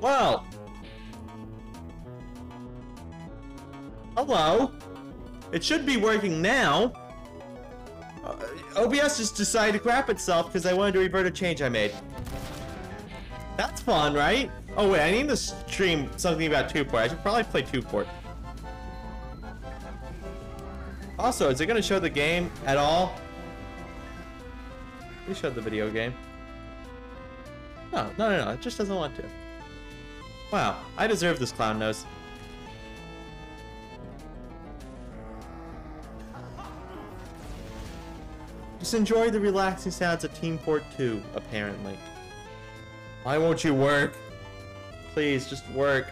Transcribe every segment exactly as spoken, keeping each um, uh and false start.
Well. Hello. It should be working now. Uh, O B S just decided to crap itself because I wanted to revert a change I made. That's fun, right? Oh wait, I need to stream something about teufort. I should probably play teufort. Also, is it going to show the game at all? You showed the video game. No, no, no, no. It just doesn't want to. Wow, I deserve this clown nose. Just enjoy the relaxing sounds of teufort two, apparently. Why won't you work? Please, just work.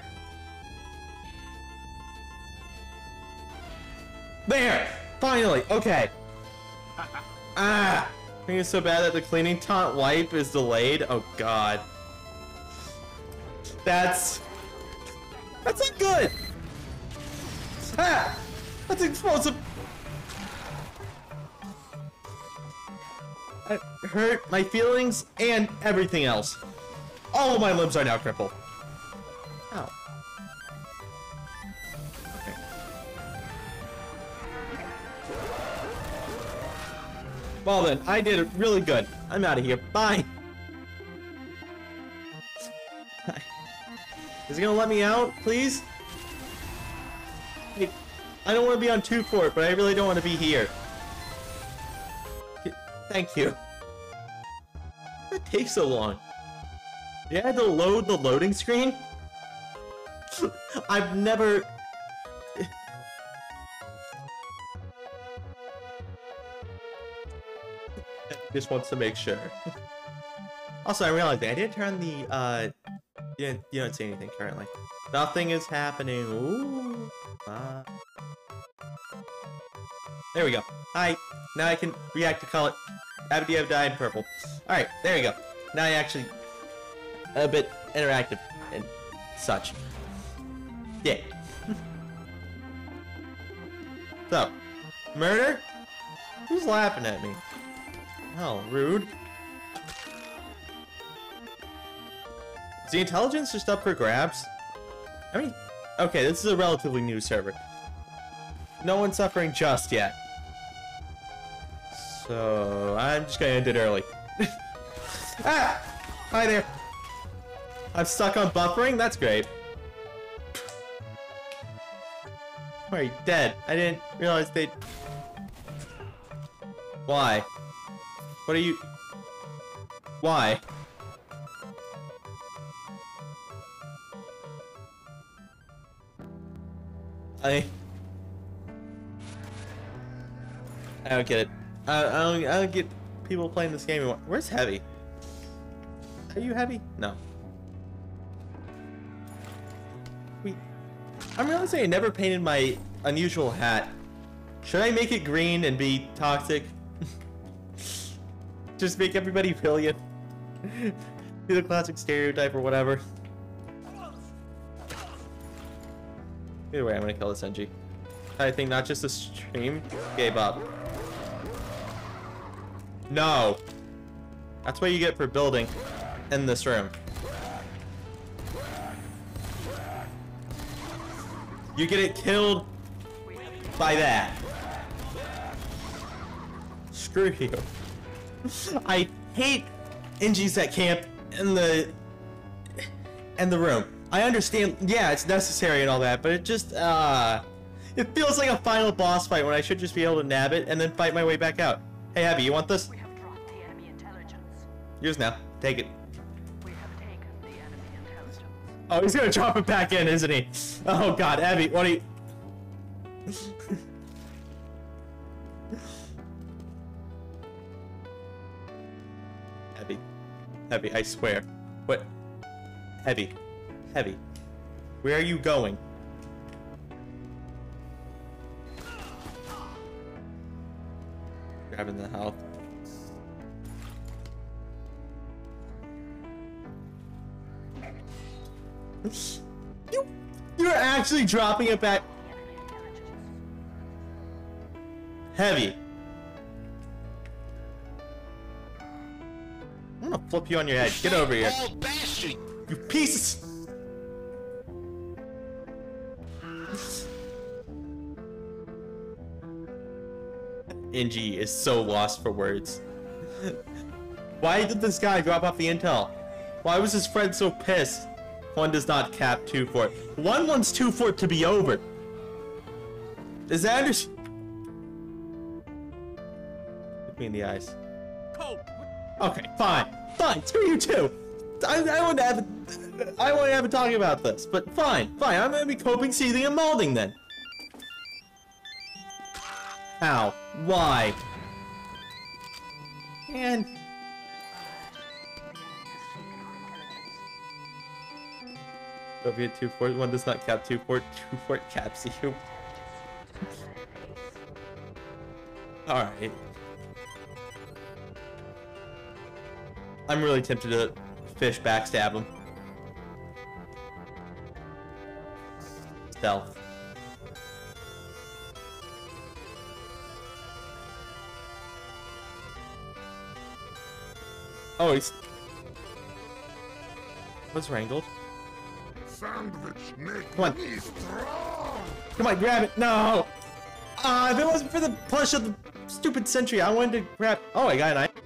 There! Finally! Okay. Ah! I think it's so bad that the cleaning taunt wipe is delayed. Oh god. That's... That's not good! Ah! That's explosive! It hurt my feelings and everything else. All of my limbs are now crippled. Ow. Okay. Well then, I did it really good. I'm out of here. Bye. Is he gonna let me out, please? Hey, I don't want to be on teufort, but I really don't want to be here. Thank you. It takes so long. You had to load the loading screen? I've never... Just wants to make sure. Also, I realized I didn't turn the, uh... You didn't, you don't see anything currently. Nothing is happening. Ooh. Uh... There we go. Hi. Now I can react to color. Abdi have died purple. Alright, there you go. Now I actually... A bit interactive and such. Yeah. So, murder? Who's laughing at me? Oh, rude. Is the intelligence just up for grabs? I mean, okay, this is a relatively new server. No one's suffering just yet. So, I'm just gonna end it early. Ah! Hi there. I'm stuck on buffering? That's great. Why are you dead? I didn't realize they'd... Why? What are you... Why? I... I don't get it. I, I don't. I don't get people playing this game. Where's Heavy? Are you Heavy? No. Wait. I'm realizing I never painted my unusual hat. Should I make it green and be toxic? Just make everybody pillion. Do the classic stereotype or whatever. Either way, I'm gonna kill this N G. I think not just the stream gave up. No! That's what you get for building in this room. You get it killed by that. Screw you. I hate N Gs that camp in the in the room. I understand, yeah, it's necessary and all that, but it just, uh... it feels like a final boss fight when I should just be able to nab it and then fight my way back out. Hey, Abby, you want this? We have dropped the enemy intelligence. Yours now. Take it. We have taken the enemy intelligence. Oh, he's gonna drop it back in, isn't he? Oh god, Abby, what are you... Abby. Abby, I swear. What? Abby. Heavy. Where are you going? Grabbing the health. You, you're actually dropping it back. Heavy. I'm gonna flip you on your head. Get over here. You pieces. Inji is so lost for words. Why did this guy drop off the intel? Why was his friend so pissed? One does not cap teufort. One wants teufort to be over. Is that under- Look me in the eyes. Okay, fine. Fine, screw you too. I, I want to have I want to have a talking about this, but fine, fine. I'm gonna be coping, seething, and molding then. How? Why? And Soviet teufort. One does not cap teufort. Teufort caps you. All right. I'm really tempted to fish backstab him. Stealth. Oh, he's... What's wrangled? Sandwich make Come on. me strong. Come on, grab it. No! Ah, uh, if it wasn't for the push of the stupid sentry, I wanted to grab... Oh, I got an eye.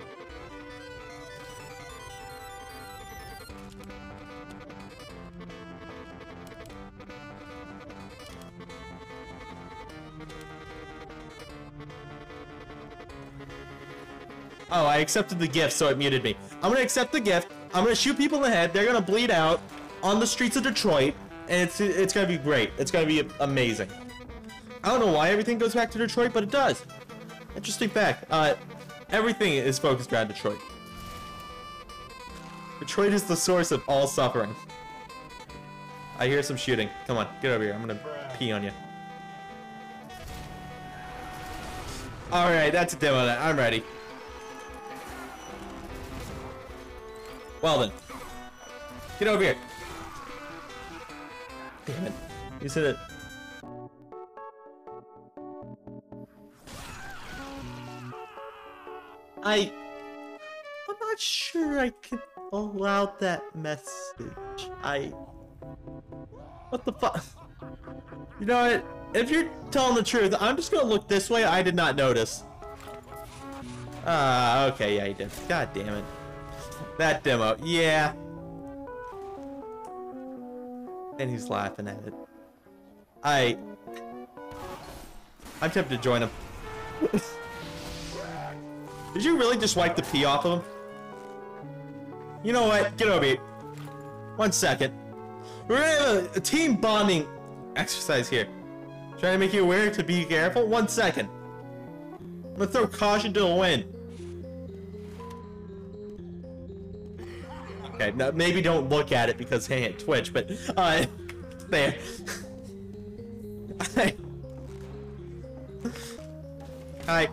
Oh, I accepted the gift, so it muted me. I'm gonna accept the gift. I'm gonna shoot people in the head. They're gonna bleed out on the streets of Detroit, and it's it's gonna be great. It's gonna be amazing. I don't know why everything goes back to Detroit, but it does. Interesting fact. Uh, everything is focused around Detroit. Detroit is the source of all suffering. I hear some shooting. Come on, get over here. I'm gonna pee on you. All right, that's a demo. I'm ready. Well then, get over here. Damn it, you said it. I, I'm not sure I can allow that message. I, what the fuck? You know what? If you're telling the truth, I'm just gonna look this way. I did not notice. Ah, uh, okay, yeah, you did. God damn it. That demo, yeah. And he's laughing at it. I... I'm tempted to join him. Did you really just wipe the pee off of him? You know what? Get over here. One second. We're gonna have a, a team bonding exercise here. Trying to make you aware to be careful. One second. I'm gonna throw caution to the wind. Okay, no, maybe don't look at it because hey, it Twitch, but uh, there. Hi.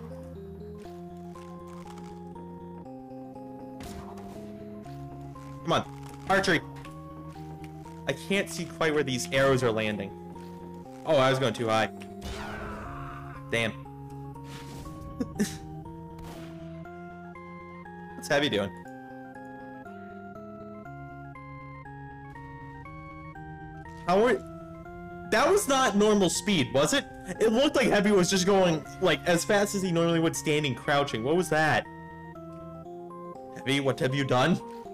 Come on, archery. I can't see quite where these arrows are landing. Oh, I was going too high. Damn. What's Heavy doing? How are... That was not normal speed, was it? It looked like Heavy was just going, like, as fast as he normally would standing crouching. What was that? Heavy, what have you done?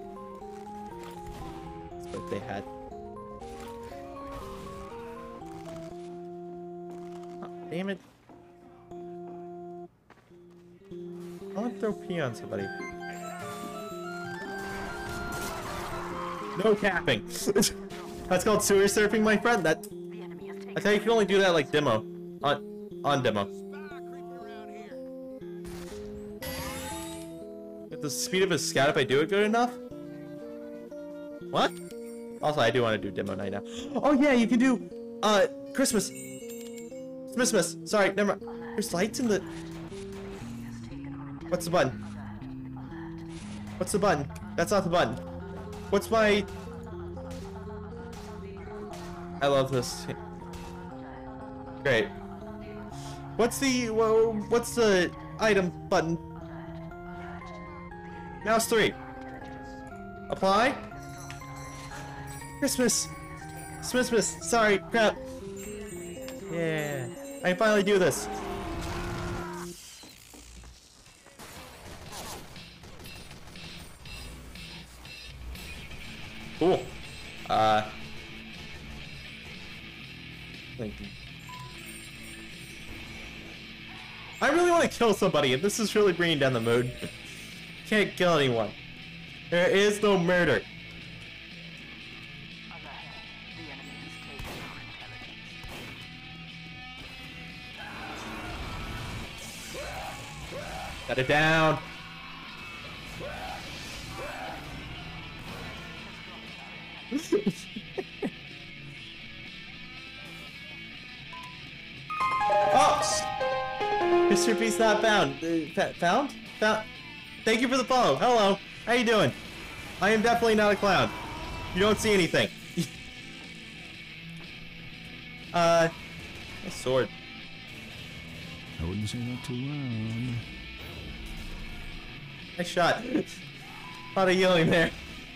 That's what they had. Oh, damn it. I want to throw pee on somebody. No capping. That's called sewer surfing, my friend. That I tell you, you can only do that like demo, on on demo. At the speed of a scout, if I do it good enough. What? Also, I do want to do demo night now. Oh yeah, you can do uh Christmas. Christmas. Sorry, never mind. There's lights in the. What's the button? What's the button? That's not the button. What's my... I love this. Great. What's the... Whoa, what's the item button? Mouse three. Apply. Christmas. Christmas. Sorry, crap. Yeah. I can finally do this. Uh. Thank you. I really want to kill somebody, and this is really bringing down the mood. Can't kill anyone. There is no murder. The enemy has taken our intelligence. Got it down. Oh! Mister Beast not found. Uh, found? Found? Thank you for the follow. Hello. How you doing? I am definitely not a clown. You don't see anything. uh, a sword. I wouldn't say that too loud. Nice shot. A lot of yelling there.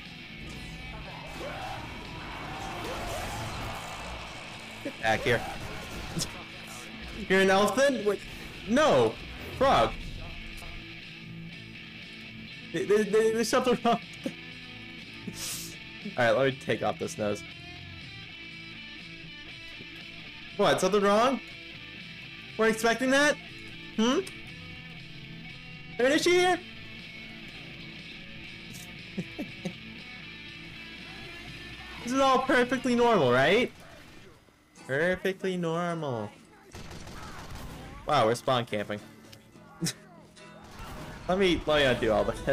Get back here. You're an elephant? Wait, no. Frog. There- there- there- There's something wrong. Alright, let me take off this nose. What, something wrong? Weren't expecting that? Hmm? There an issue here? This is all perfectly normal, right? Perfectly normal. Wow, we're spawn camping. let me let me undo all that.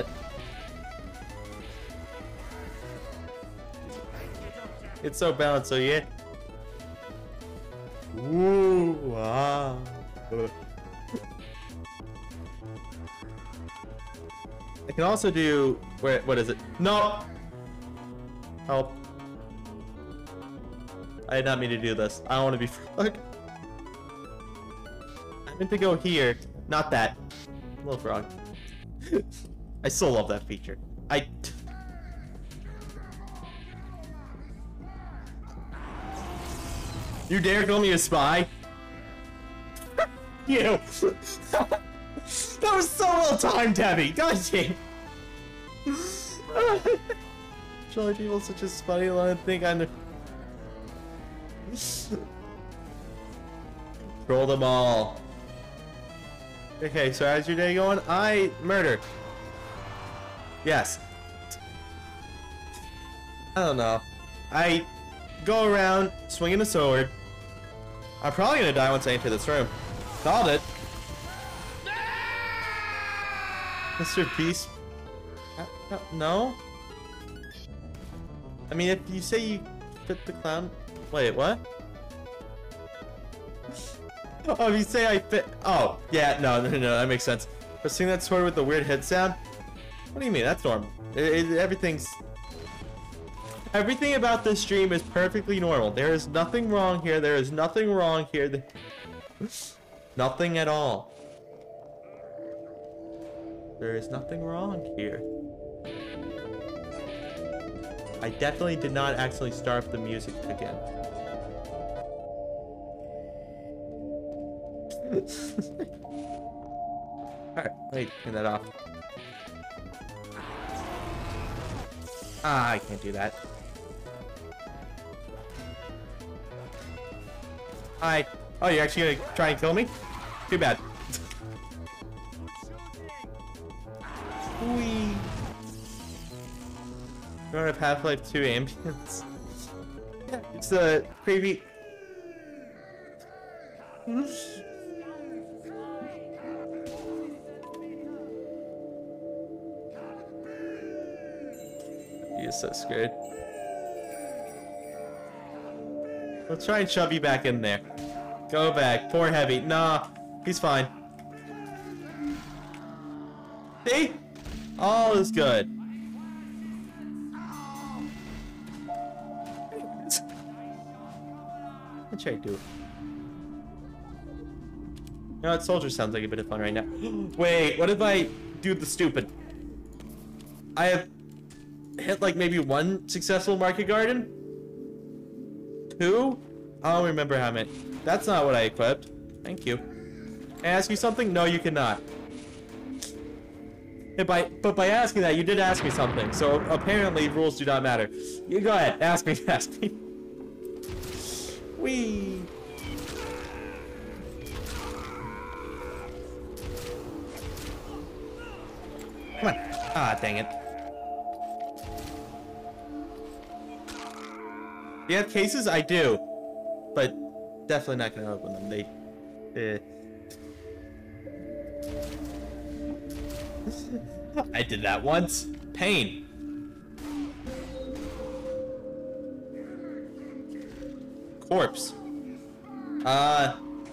It's so balanced, so yeah. Ooh, ah. I can also do where? What is it? No. Help. I did not mean to do this. I don't want to be frog. I meant to go here, not that. Little frog. I still love that feature. I. You dare call me a spy? You. That was so well timed, Debbie. God damn. Surely people such a spy line think I'm the. Troll them all. Okay, so how's your day going? I murder. Yes. I don't know. I go around swinging a sword. I'm probably gonna die once I enter this room. Called it. Mister Beast. Uh, no, no. I mean, if you say you fit the clown. Wait, what? Oh, if you say I fit. Oh, yeah, no, no, no, that makes sense. But seeing that sword with the weird hit sound? What do you mean? That's normal. It, it, everything's. Everything about this stream is perfectly normal. There is nothing wrong here. There is nothing wrong here. Nothing at all. There is nothing wrong here. I definitely did not actually start up the music again. Alright, wait, turn that off. Ah, I can't do that. Hi. Oh, you're actually gonna try and kill me? Too bad. Whee. You don't have Half-Life two ambience? Yeah, it's a creepy. He is so scared. Let's try and shove you back in there. Go back. Poor Heavy. Nah, he's fine. See? All is good. What should I do? You know what? Soldier sounds like a bit of fun right now. Wait, what if I do the stupid? I have hit like maybe one successful market garden? Two? I don't remember how many. That's not what I equipped. Thank you. Can I ask you something? No, you cannot. And by, but by asking that, you did ask me something. So apparently, rules do not matter. You go ahead, ask me, ask me. Whee! Come on. Ah, dang it. Do you have cases? I do. But definitely not gonna open them. They... Eh. I did that once. Pain. Corpse. Uh...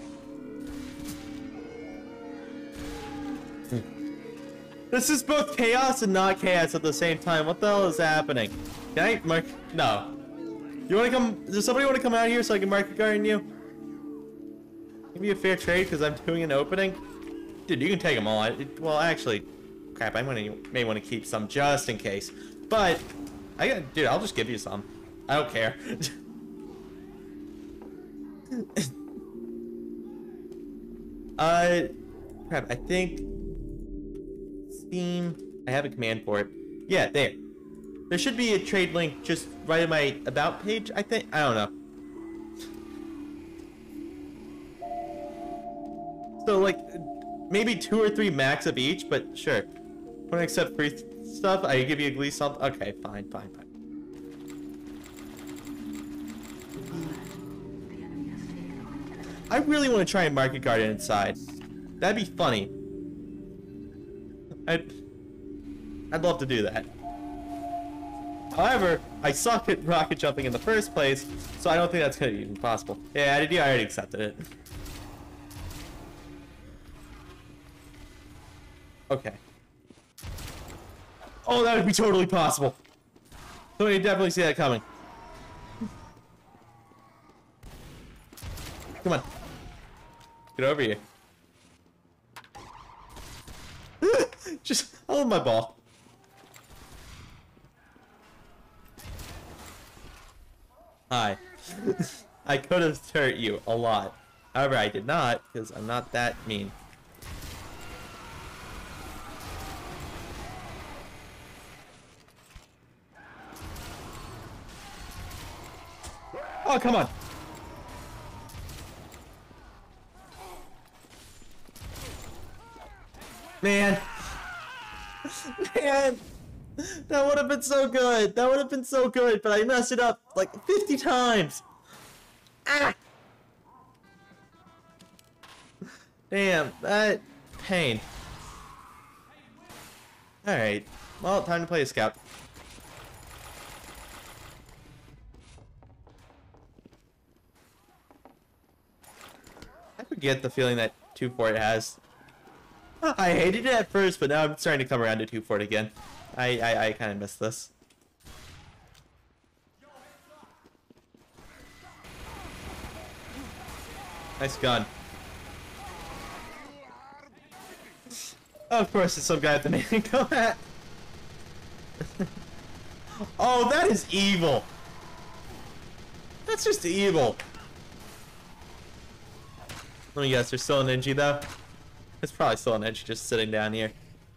This is both chaos and not chaos at the same time. What the hell is happening? Can I mark? No. You wanna come? Does somebody wanna come out here so I can market garden you? Give me a fair trade because I'm doing an opening. Dude, you can take them all. I, well, actually, crap. I'm gonna may want to keep some just in case. But I got, dude. I'll just give you some. I don't care. uh, crap. I think. Steam. I have a command for it. Yeah, there. There should be a trade link just right in my about page, I think. I don't know. So, like, maybe two or three max of each, but sure. Want to accept free stuff? I give you a glee something? Okay, fine, fine, fine. I really want to try and market garden inside. That'd be funny. I'd, I'd love to do that. However, I suck at rocket jumping in the first place, so I don't think that's gonna be even possible. Yeah, I, did, I already accepted it. Okay. Oh, that would be totally possible. So you definitely see that coming. Come on. Get over here. Just hold my ball. Hi. I could have hurt you a lot. However, I did not, because I'm not that mean. Oh, come on. Man. Man. That would have been so good. That would have been so good, but I messed it up like fifty times. Ah. Damn, that pain. Alright. Well, time to play a scout. I forget the feeling that teufort has. I hated it at first, but now I'm starting to come around to teufort again. I I, I kind of miss this. Nice gun. Of course, it's some guy at the main combat. Oh, that is evil. That's just evil. Let me guess, there's still an N G though? There's probably still an N G just sitting down here.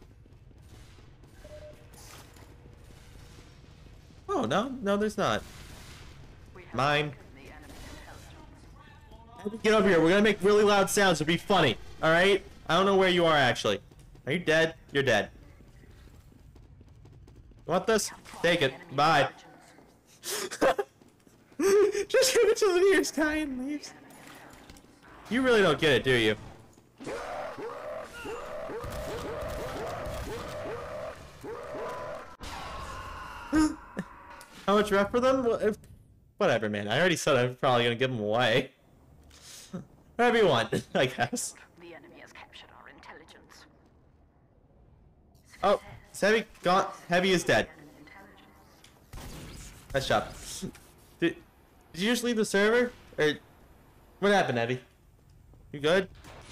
Oh, no? No, there's not. Mine. Get over here. We're gonna make really loud sounds to be funny. Alright? I don't know where you are, actually. Are you dead? You're dead. You want this? Take it. Bye. Just give it to the nearest guy and leaves. You really don't get it, do you? How much rep for them? Well, if, whatever, man. I already said I'm probably gonna give them away. Whatever you want, I guess. The enemy has captured our intelligence. Oh, is Heavy gone? Heavy is dead. Nice job. Did, did you just leave the server? Or what happened, Heavy? You good?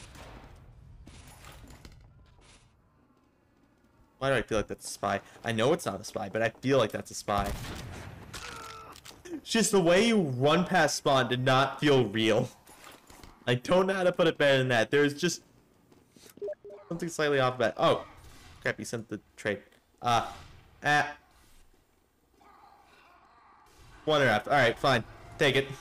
Why do I feel like that's a spy? I know it's not a spy, but I feel like that's a spy. It's just the way you run past spawn did not feel real. I don't know how to put it better than that. There's just something slightly off about. Oh, Crap, you sent the trade. Uh, ah. One and a half. Alright, fine. Take it.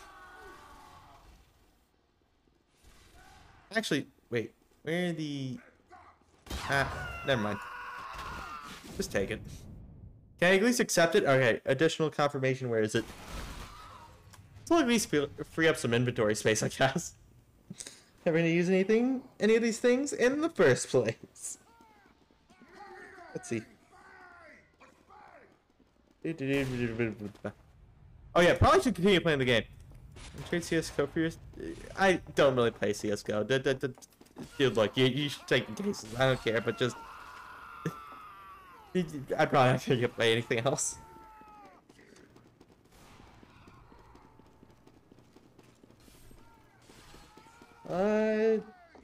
Actually, wait. Where are the... Ah, never mind. Just take it. Can I at least accept it? Okay, additional confirmation. Where is it? So at least free up some inventory space, I guess. Never gonna use anything, any of these things in the first place. Let's see. Oh yeah, probably should continue playing the game. Trade C S G O for yours. I don't really play C S G O. Dude, look, you, you should take the cases. I don't care, but just... I'd probably not gonna play anything else. Uh...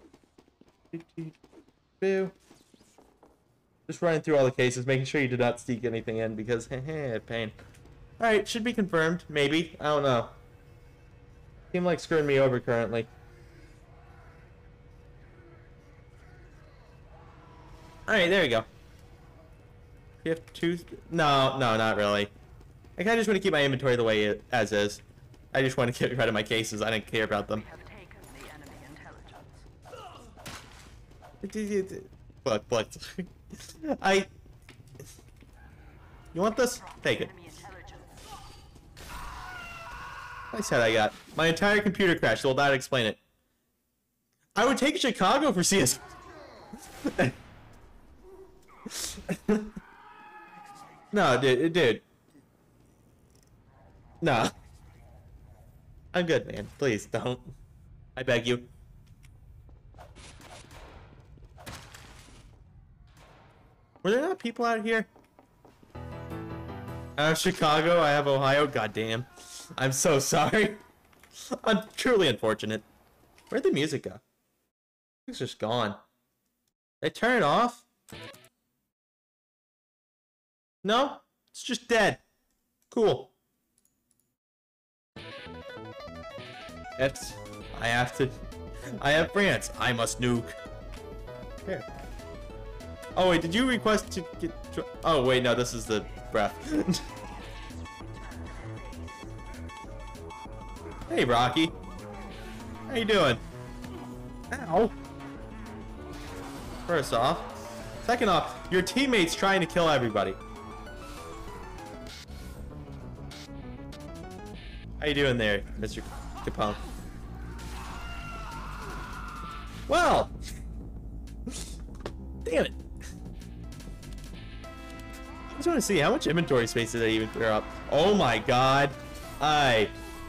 Boo. Just running through all the cases, making sure you did not sneak anything in, because, heh, pain. Alright, should be confirmed. Maybe. I don't know. Seem like screwing me over currently. Alright, there we go. You have two... No, no, not really. I kinda just want to keep my inventory the way it as is. I just want to get rid of my cases. I don't care about them. Have taken the enemy intelligence. Look, look. I... You want this? Take it. Enemy intelligence. I said I got. My entire computer crashed, so will not explain it. I would take Chicago for C S. No, dude, dude. No. I'm good, man. Please, don't. I beg you. Were there not people out here? I have Chicago, I have Ohio. Goddamn. I'm so sorry. I'm truly unfortunate. Where'd the music go? It's just gone. They turn it off? No? It's just dead. Cool. It's... I have to... I have France. I must nuke. Here. Oh wait, did you request to get... Oh wait, no, this is the breath. Hey, Rocky. How you doing? Ow. First off. Second off, your teammate's trying to kill everybody. How you doing there, Mister Capone? Well! Damn it. I just want to see how much inventory space did I even clear up. Oh my god. I...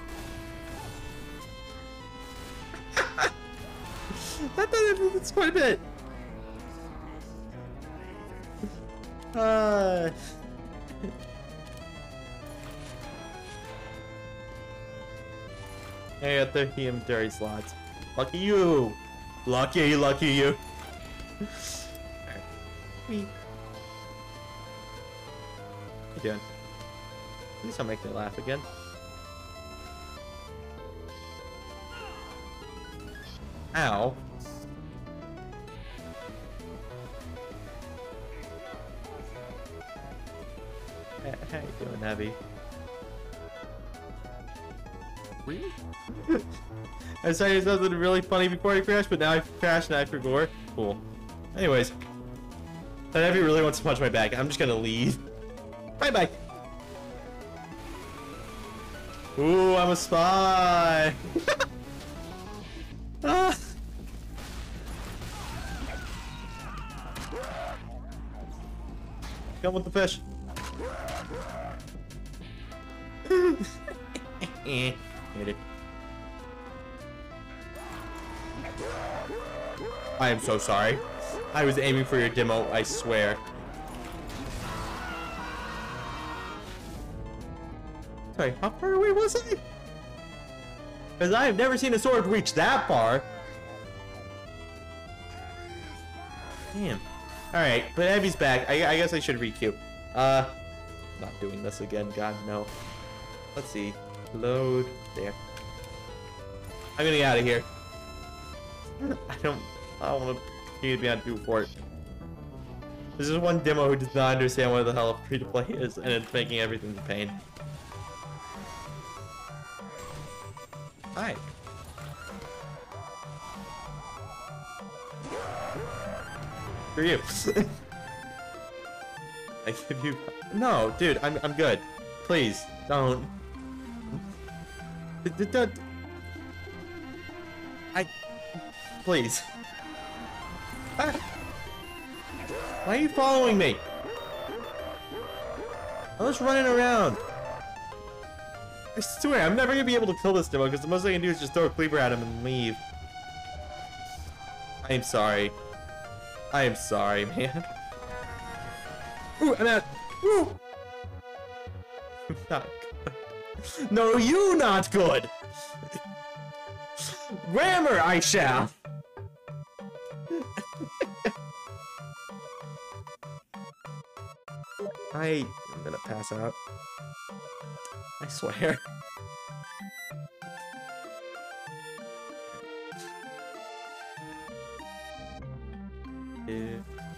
I thought it's quite a bit. Uh... I got thirty inventory slots. Lucky you! Lucky, lucky you! Alright. How you doing? Please don't make me laugh again. Ow. Hey, how you doing, Heavy? Really? I said something really funny before I crashed, but now I crashed and I forgot. Cool. Anyways. That Heavy really wants to punch my back. I'm just gonna leave. Bye bye. Ooh, I'm a spy. Ah. Come with the fish. Eh, hit it. I am so sorry. I was aiming for your demo, I swear. Sorry, how far away was I? Because I have never seen a sword reach that far. Damn. Alright, but Abby's back. I, I guess I should re-queue. Uh, not doing this again, god no. Let's see. Load. There. I'm gonna get out of here. I don't... I don't want to continue to be on teufort. There's just one demo who does not understand what the hell free to play is, and it's making everything a pain. Hi. For you. I give you. No, dude, I'm I'm good. Please don't. D -d -d I. Please. Ah. Why are you following me? I'm just running around. I swear, I'm never gonna be able to kill this demo because the most I can do is just throw a cleaver at him and leave. I am sorry. I am sorry, man. Ooh, I'm out. Ooh. Not good. No, you not good. Rammer, I shall. I am gonna pass out. I swear. Yeah.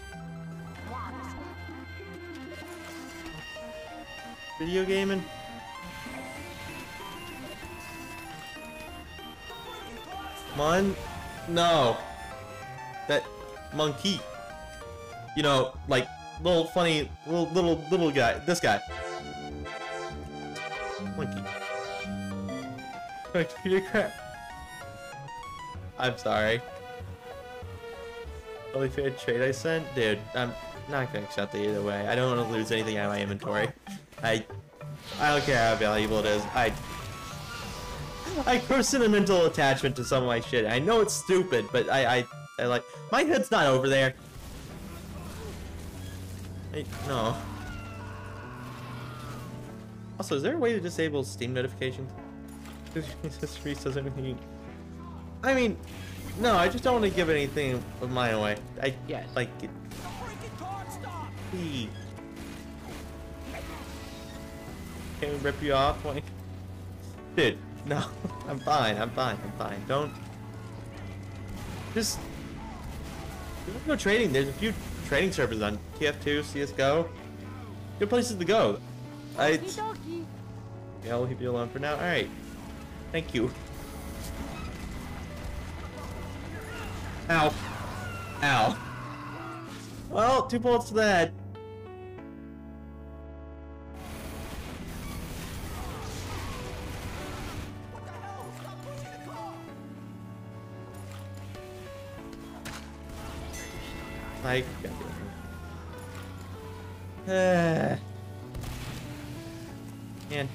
Video gaming? Mon? No. That monkey. You know, like little funny little little little guy. This guy. Monkey. Crap. I'm sorry. Only fair trade I sent? Dude, I'm not gonna accept it either way. I don't want to lose anything out of my inventory. I I don't care how valuable it is. I I have a sentimental attachment to some of my shit. I know it's stupid, but I I, I like my head's not over there. I, no. Also, is there a way to disable Steam notifications? This doesn't mean. I mean, no, I just don't want to give anything of mine away. I Yes. like it. Hey. Can we rip you off? Like, dude, no, I'm fine. I'm fine. I'm fine. Don't. Just. There's no trading. There's a few trading servers on T F two, C S G O. Good places to go. I. Yeah, I'll leave you alone for now. All right. Thank you. Ow. Ow. Well, two bullets to the head. Like, uh, and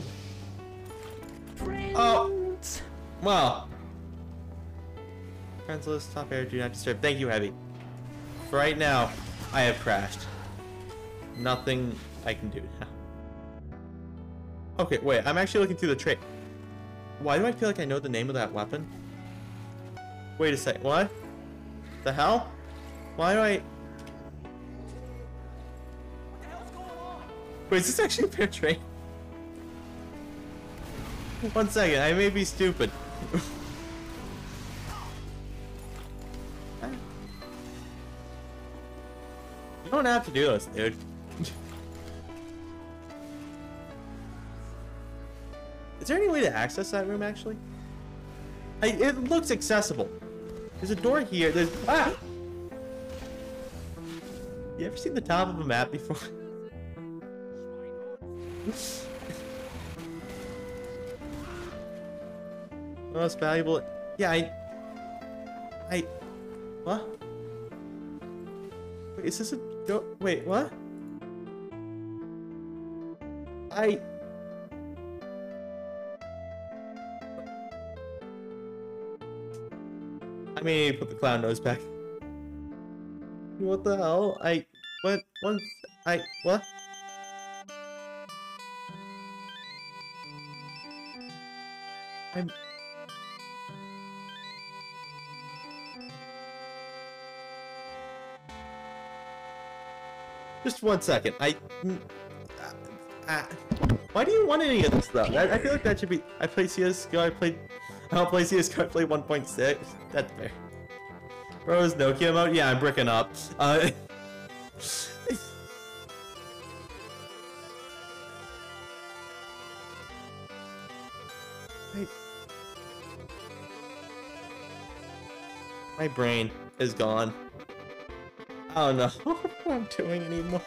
oh, well, friends list, top air, do not disturb. Thank you, Heavy. For right now, I have crashed. Nothing I can do now. Okay, wait, I'm actually looking through the trait. Why do I feel like I know the name of that weapon? Wait a second, what? The hell? Why do I... Wait, is this actually a fair trade? One second, I may be stupid. You don't have to do this, dude. Is there any way to access that room, actually? I, it looks accessible. There's a door here. There's... Ah! You ever seen the top of a map before? Most valuable... Yeah, I... I... What? Wait, is this a... Go... Wait, what? I... I may put the clown nose back. What the hell? I... What? Once... I... What? I'm... Just one second. I... Uh, uh, why do you want any of this stuff? I, I feel like that should be... I play C S G O, I played... I don't play C S G O, I play one point six. That's fair. Bro, is Nokia mode? Yeah, I'm bricking up. Uh... I... My brain is gone. I don't know what I'm doing anymore.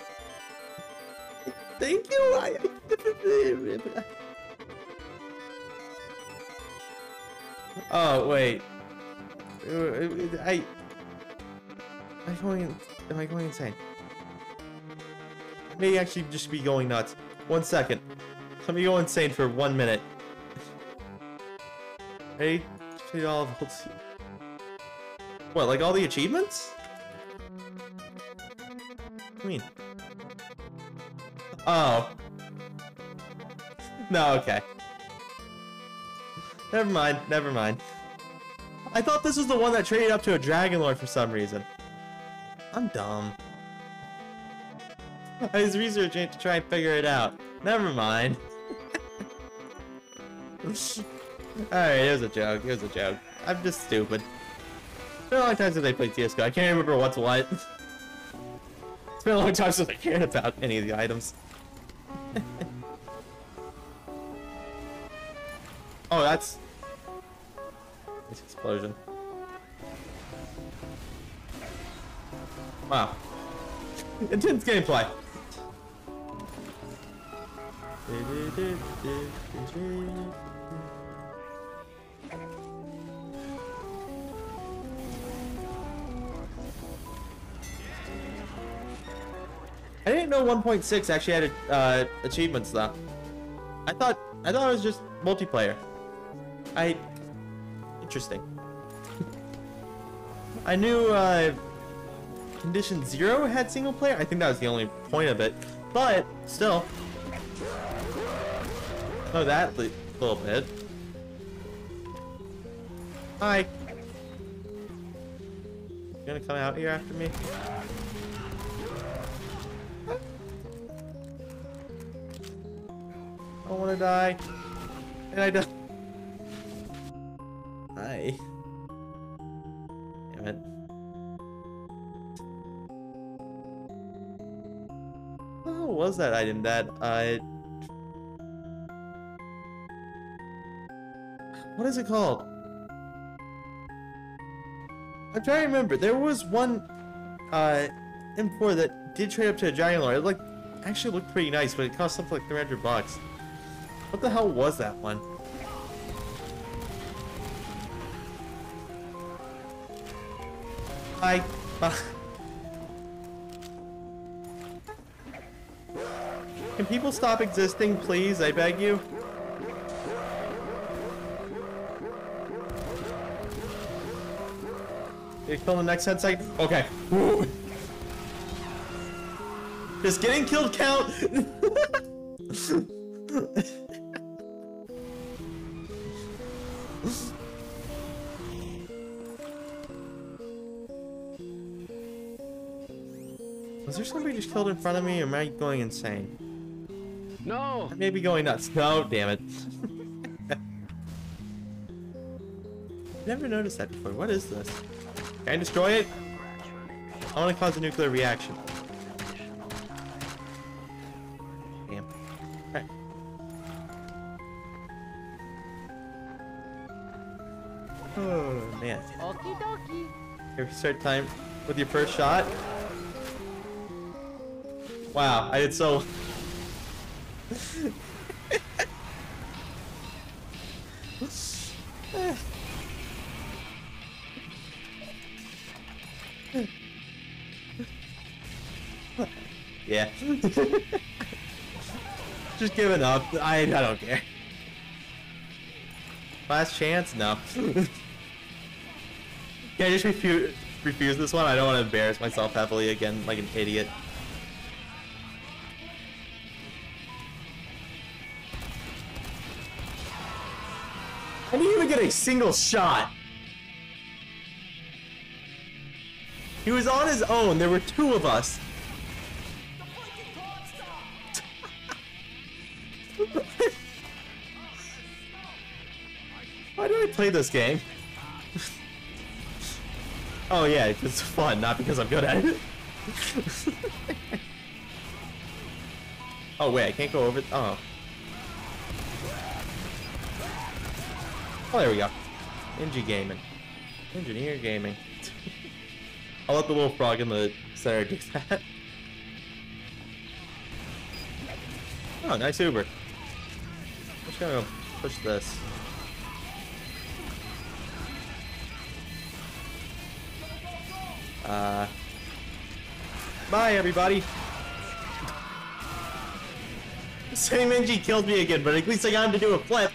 Thank you. I... Oh wait. I. Am I going? Am I going insane? I may actually just be going nuts. One second. Let me go insane for one minute. Ready? Complete all of let's see. What? Like all the achievements? What do you mean? Oh. No. Okay. Never mind, never mind. I thought this was the one that traded up to a Dragon Lord for some reason. I'm dumb. I was researching to try and figure it out. Never mind. Alright, it was a joke, it was a joke. I'm just stupid. It's been a long time since I played C S G O. I can't remember what's what. It's been a long time since I cared about any of the items. Oh, that's... This explosion. Wow. Intense gameplay. I didn't know one point six actually had uh, achievements though. I thought I thought it was just multiplayer. I interesting. I knew uh, Condition Zero had single player. I think that was the only point of it, but still. Oh, that li little bit. Hi. You gonna come out here after me? I don't wanna die. And I die. Hi. Damn it. Oh, what was that item that uh what is it called? I'm trying to remember. There was one uh M four that did trade up to a Dragon Lord. It like actually looked pretty nice, but it cost something like three hundred bucks. What the hell was that one? Hi. Uh, Can people stop existing, please? I beg you. Did you kill in the next ten seconds? Okay. Does getting killed count? Was there somebody just killed in front of me, or am I going insane? No! I may be going nuts. No, damn it. Never noticed that before. What is this? Can I destroy it? I want to cause a nuclear reaction. Damn. Alright. Oh, man. Okie dokie. Here, start time with your first shot. Wow, I did so... Yeah. Just giving up. I, I don't care. Last chance? No. Can I just refuse, refuse this one? I don't want to embarrass myself heavily again like an idiot. I didn't even get a single shot. He was on his own. There were two of us. Why do I play this game? Oh yeah, it's fun, not because I'm good at it. Oh wait, I can't go over. Oh. Oh, there we go. Ninja gaming. Engineer gaming. I'll let the little frog in the center do that. Oh, nice Uber. I'm just gonna push this. Uh. Bye, everybody. Same N G killed me again, but at least I got him to do a flip.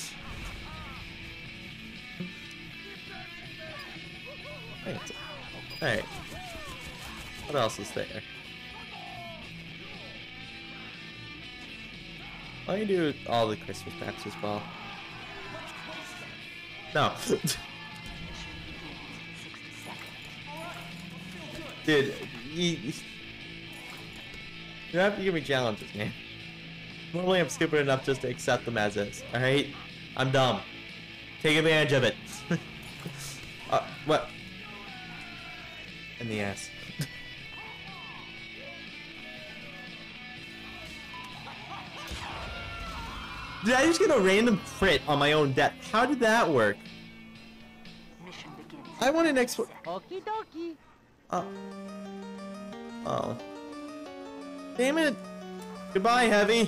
Alright. What else is there? Why don't you do all the Christmas maps as well? No. Dude, you, you have to give me challenges, man. Normally I'm stupid enough just to accept them as is, alright? I'm dumb. Take advantage of it. uh, what? In the ass. Did I just get a random crit on my own death? How did that work? Mission begins. I want an exp- Okie dokie. Oh. Oh. Damn it. Goodbye, Heavy.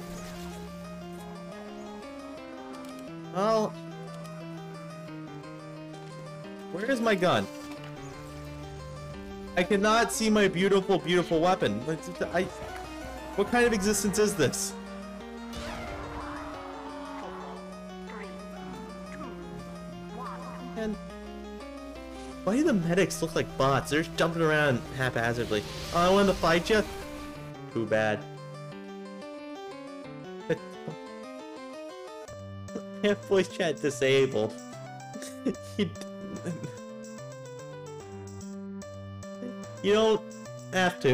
Well. Where is my gun? I cannot see my beautiful, beautiful weapon. I, what kind of existence is this? Three, two, one. And why do the medics look like bots? They're just jumping around haphazardly. Oh, I wanted to fight you? Too bad. Have voice chat disabled. you, you don't have to.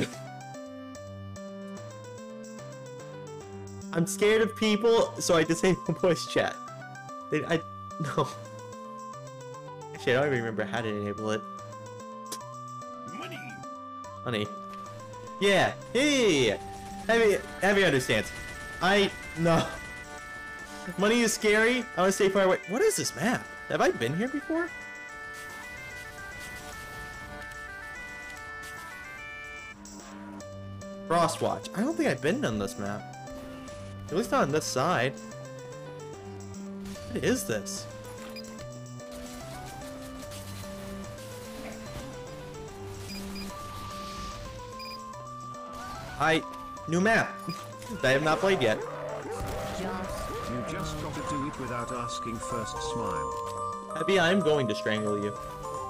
I'm scared of people, so I disable voice chat. They, I no. Actually, I don't even remember how to enable it. Money. Honey. Yeah. Hey. Heavy. Heavy understands. I no. Money is scary. I want to stay far away. What is this map? Have I been here before? Frostwatch. I don't think I've been on this map. At least not on this side. What is this? I... New map. that I have not played yet. You just got to do it without asking first. Smile. Heavy, I'm going to strangle you.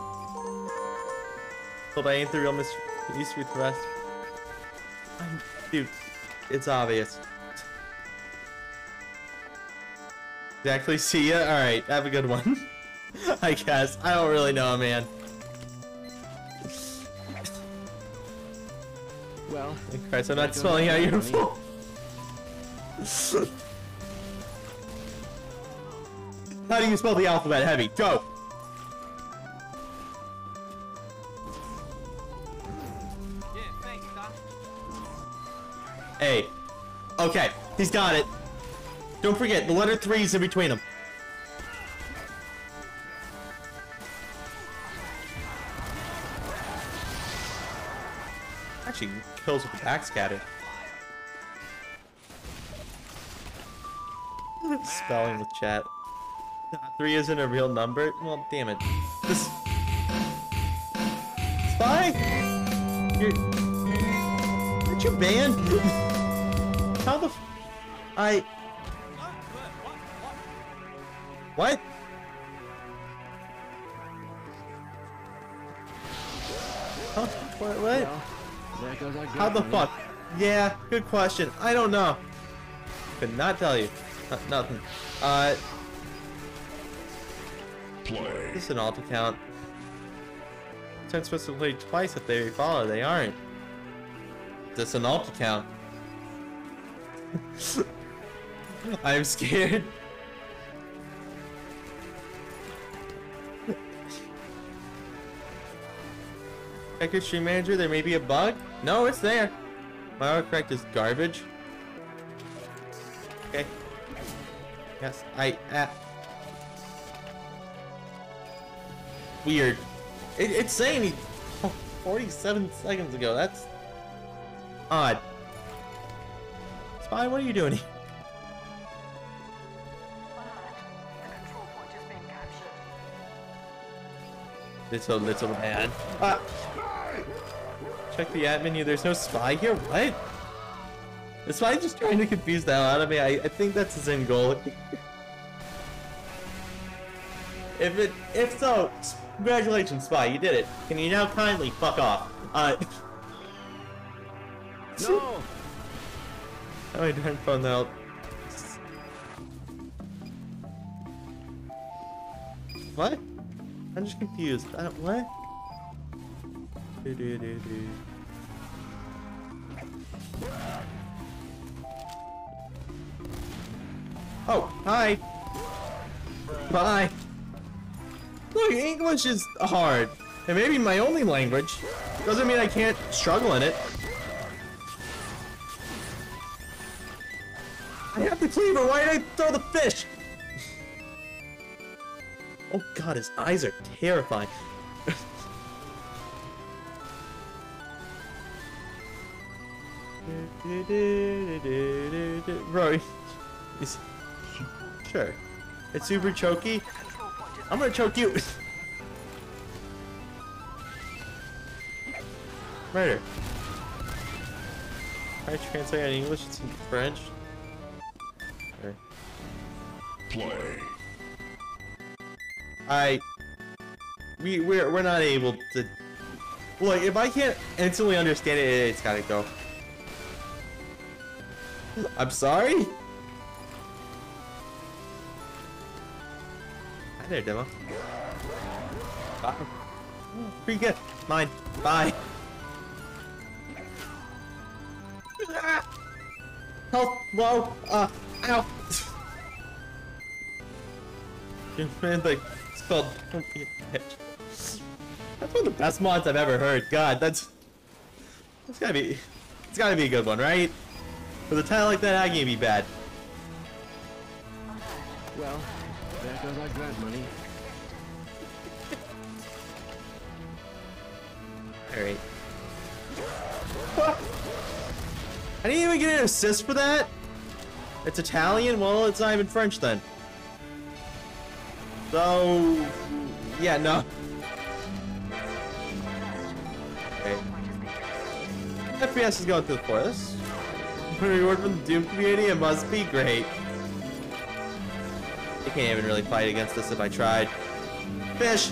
But I ain't the real Mister Mystery Thrust. I'm, dude, it's obvious. Exactly, see ya? Alright, have a good one. I guess. I don't really know, man. Well, Christ, I'm not spelling out your full. How do you spell the alphabet? Heavy, go! A. Okay, he's got it. Don't forget, the letter three is in between them. Actually, kills with the backscatter. Spelling with chat. Three isn't a real number? Well, damn it. This... Spy? You're... Aren't you banned? How the f... I... What? Huh? What? What? well, there goes our How the gun. fuck? Yeah, good question. I don't know. Could not tell you. Uh, nothing. Uh... Play. This is an alt account. I'm supposed to play twice if they follow. They aren't. This is an alt account. I'm scared. Check your stream manager, there may be a bug. No, it's there. My autocorrect is garbage. Okay. Yes, I, uh, weird. It, it's saying he, oh, forty-seven seconds ago, that's odd. Spy, what are you doing here? The control point has been captured. Little, little man. Ah. Check the ad menu, there's no spy here, what? The spy just trying to confuse the hell out of me. I, I think that's his end goal. If it, if so, congratulations, Spy, you did it. Can you now kindly fuck off? Uh. No! How am I doing phone out? What? I'm just confused. I don't, what? Do, do, do, do. Oh, hi. Bye. Look, English is hard. It may be my only language. Doesn't mean I can't struggle in it. I have the cleaver. Why did I throw the fish? Oh god, his eyes are terrifying. Bro, he's... Sure. It's super choky. I'm gonna choke you. Murder. Try translating in English, it's in French. Okay. Play. I... We, we're, we're not able to... Look, if I can't instantly understand it, it's gotta go. I'm sorry? Hi there, demo. Bye. Pretty good. Mine. Bye. Health. Whoa. Uh. Ow. Man, like, spelled. Don't be a bitch. That's one of the best mods I've ever heard. God, that's. That's gotta be. It's gotta be a good one, right? With a title like that, how can it be bad? Well, there goes our grant money. Alright. I didn't even get an assist for that? It's Italian? Well, it's not even French then. So... Yeah, no. Okay. F P S is going through the forest. Reward from the Doom community, it must be great. I can't even really fight against this if I tried. Fish!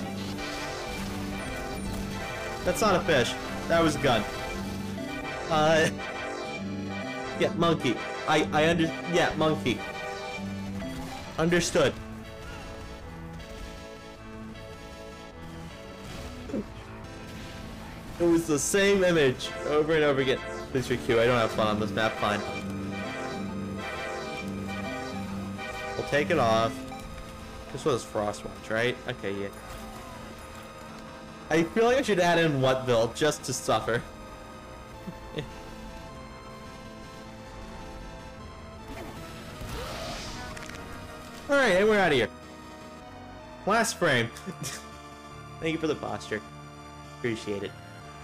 That's not a fish. That was a gun. Uh... Yeah, monkey. I, I under... Yeah, monkey. Understood. It was the same image over and over again. Please be Q, I don't have fun on this map, fine. We'll take it off. This was Frostwatch, right? Okay, yeah. I feel like I should add in Whatville just to suffer. Alright, and we're out of here. Last frame. Thank you for the posture. Appreciate it.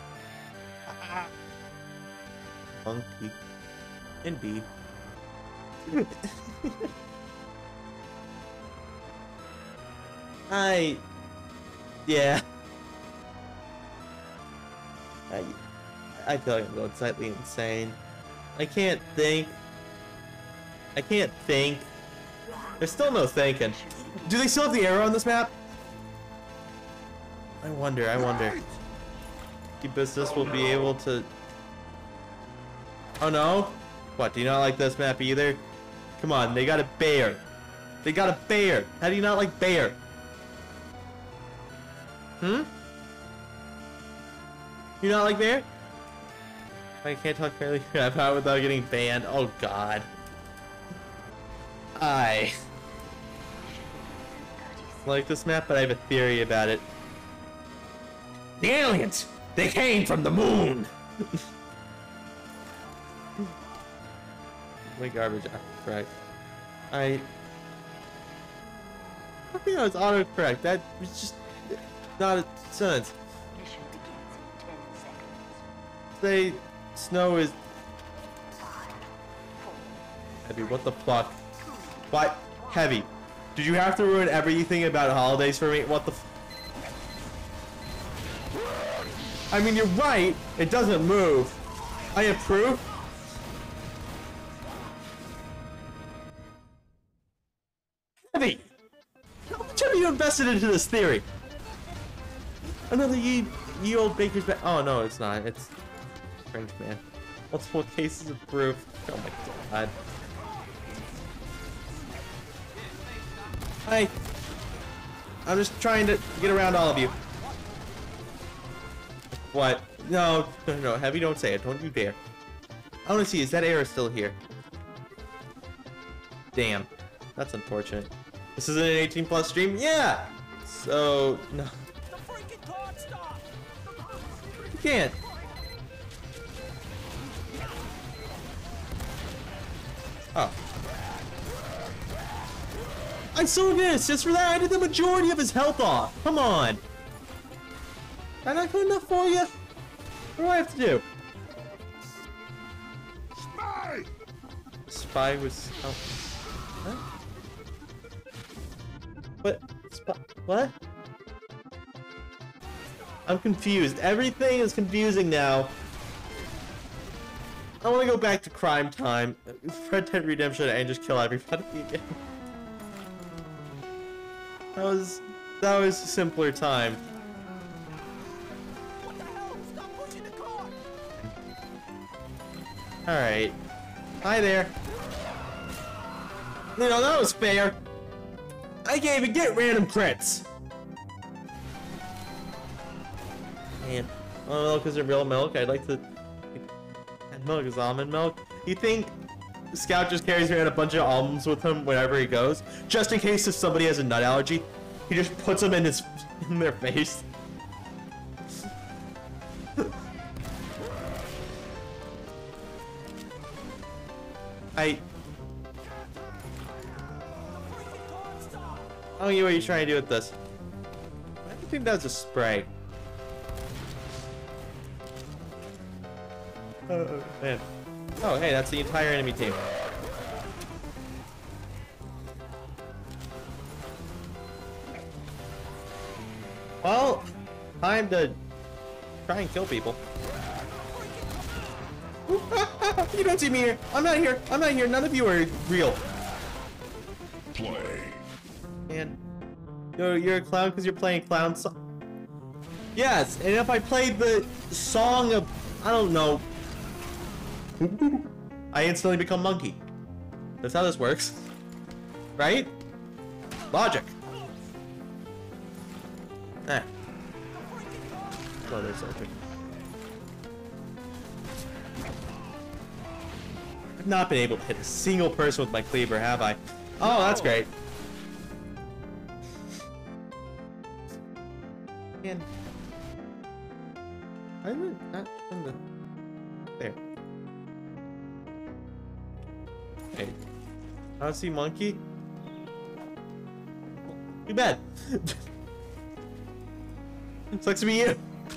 Monkey. Indeed. I... Yeah. I... I feel like I'm going slightly insane. I can't think. I can't think. There's still no thinking. Do they still have the arrow on this map? I wonder, I wonder. The business will be able to... Oh no? What, do you not like this map either? Come on, they got a bear. They got a bear. How do you not like bear? Hmm? You not like bear? I can't talk fairly crap out without getting banned. Oh god. I like this map, but I have a theory about it. The aliens! They came from the moon! My garbage, correct. I... I think I was autocorrect. That was just not a sense. Mission begins in ten seconds. Say snow is Five, four, heavy. What the fuck? What? Heavy. Did you have to ruin everything about holidays for me? What the f- I mean, you're right. It doesn't move. I approve. Heavy. How much have you invested into this theory? Another ye, ye old baker's ba- Oh no, it's not. It's French man. Multiple cases of proof. Oh my god. Hi. I'm just trying to get around all of you. What? No, no, no. Heavy, don't say it. Don't you dare. I want to see, is that arrow still here? Damn. That's unfortunate. This is an eighteen plus stream? Yeah! So, no. You can't. Oh. I saw this! Just for that, I did the majority of his health off! Come on! Am I not good enough for you? What do I have to do? Spy! Spy was... Oh. What? What? Spy... What? I'm confused. Everything is confusing now. I want to go back to crime time. Red Dead Redemption and just kill everybody again. That was... That was a simpler time. Alright. Hi there. You know, that was fair. I can't even get random crits. Man. Oh, milk isn't real milk. I'd like to... And milk is almond milk. You think Scout just carries around a bunch of almonds with him wherever he goes? Just in case if somebody has a nut allergy, he just puts them in his... in their face. I... I don't get what you're trying to do with this. I don't think that's a spray. Oh, man. Oh, hey, that's the entire enemy team. Well, time to try and kill people. You don't see me here. I'm not here. I'm not here. None of you are real. Play. Man, you're, you're a clown because you're playing clown song. Yes, and if I played the song of, I don't know, I instantly become monkey. That's how this works, right? Logic. Eh. Oh, there's something. I've not been able to hit a single person with my cleaver, have I? Oh, that's great. Man. Why is it not in the... There. Okay. I don't see monkey. Too bad. Sucks to be you.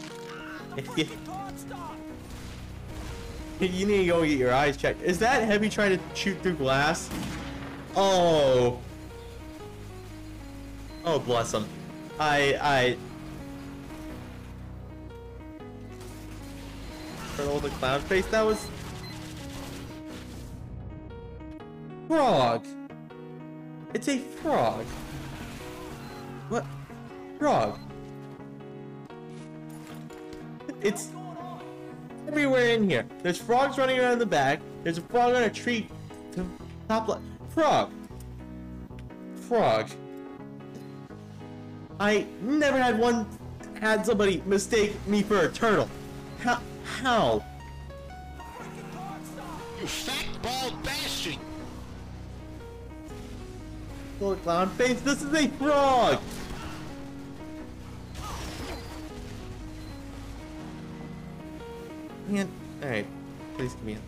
You need to go get your eyes checked. Is that Heavy trying to shoot through glass? Oh. Oh, bless him. I, I... Turtle the clown face, that was... Frog. It's a frog. What? Frog. It's everywhere in here. There's frogs running around in the back. There's a frog on a tree. To top left. Frog. Frog. I never had one had somebody mistake me for a turtle. How? How? You fat bald bastard! Little clown face. This is a frog. Man, alright. Please give me in.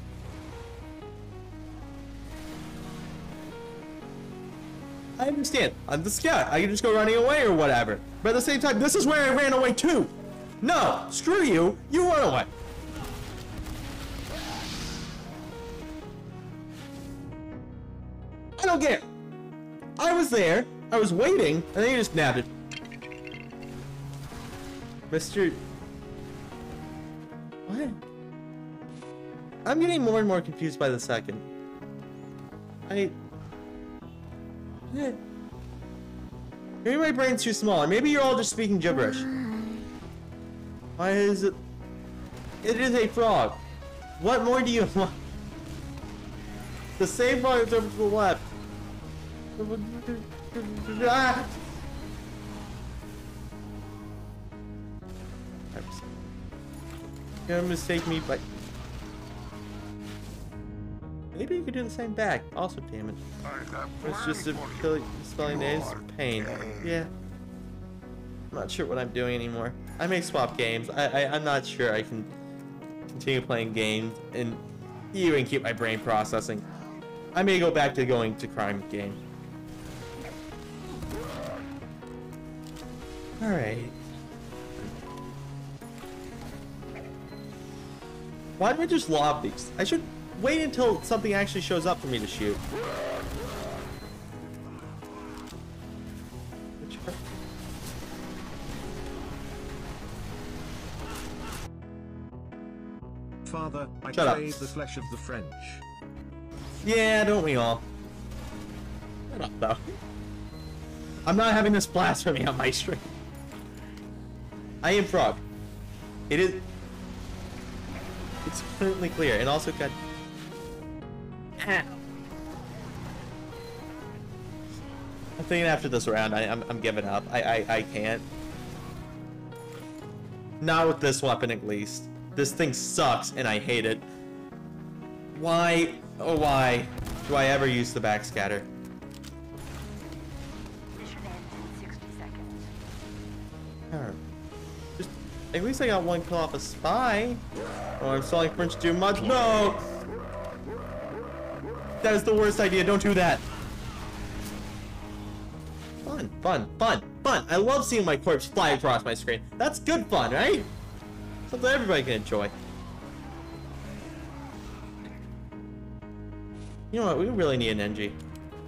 I understand. I'm the scout. I can just go running away or whatever. But at the same time, this is where I ran away too. No, screw you. You run away. I don't care. I was there. I was waiting, and then you just nabbed it. Mister What? I'm getting more and more confused by the second. I... Yeah. Maybe my brain's too small, or maybe you're all just speaking gibberish. Why is it... It is a frog. What more do you want? The same frog is over to the left. Ah! You're gonna mistake me, but... Maybe you could do the same back. Also, damn it. It's just a spelling names. Pain. Yeah. I'm not sure what I'm doing anymore. I may swap games. I, I I'm not sure I can continue playing games and even keep my brain processing. I may go back to going to crime game. All right. Why did I just lob these? I should wait until something actually shows up for me to shoot. Father, I Shut up. crave the flesh of the French. Yeah, don't we all? Shut up, though. I'm not having this blasphemy on my stream. I am frog. It is... It's completely clear, and also got... Ow. I'm thinking after this round, I, I'm, I'm giving up. I, I, I can't. Not with this weapon, at least. This thing sucks, and I hate it. Why, oh why, do I ever use the backscatter? Mission ends in sixty seconds. Huh. Just, at least I got one kill off a spy. Oh, I'm stalling French too much. No! That is the worst idea. Don't do that. Fun, fun, fun, fun. I love seeing my corpse fly across my screen. That's good fun, right? Something everybody can enjoy. You know what? We really need an N G.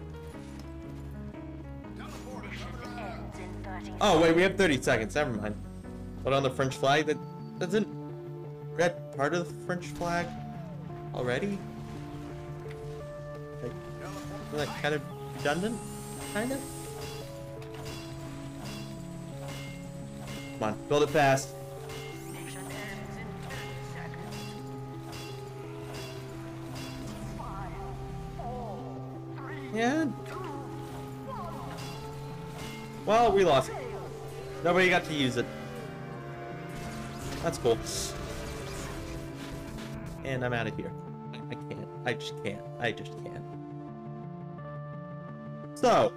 Mission ends in thirty Oh wait, we have thirty seconds. Never mind. Put on the French flag. That doesn't red part of the French flag already. Like, isn't that kind of redundant? Kind of. Come on, build it fast. Mission ends in ten seconds. Five, four, three, Yeah. two, one. Well, we lost. Nobody got to use it. That's cool. And I'm out of here. I can't. I just can't. I just can't. So,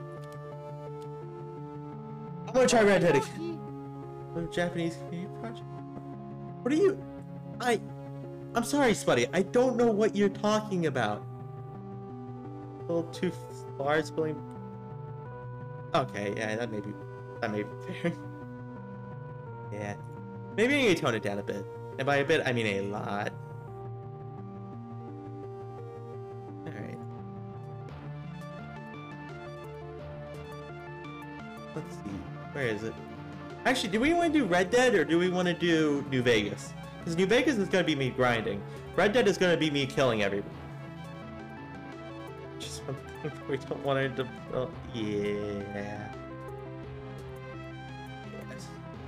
I'm gonna try Red Dead again. A Japanese community project. What are you? I. I'm sorry, Spuddy. I don't know what you're talking about. A little too far spilling. Okay, yeah, that may be. That may be fair. Yeah. Maybe I need to tone it down a bit. And by a bit, I mean a lot. Alright. Let's see. Where is it? Actually, do we want to do Red Dead or do we want to do New Vegas? Because New Vegas is going to be me grinding. Red Dead is going to be me killing everyone. Just one thing we don't want to develop. Yeah. Yes.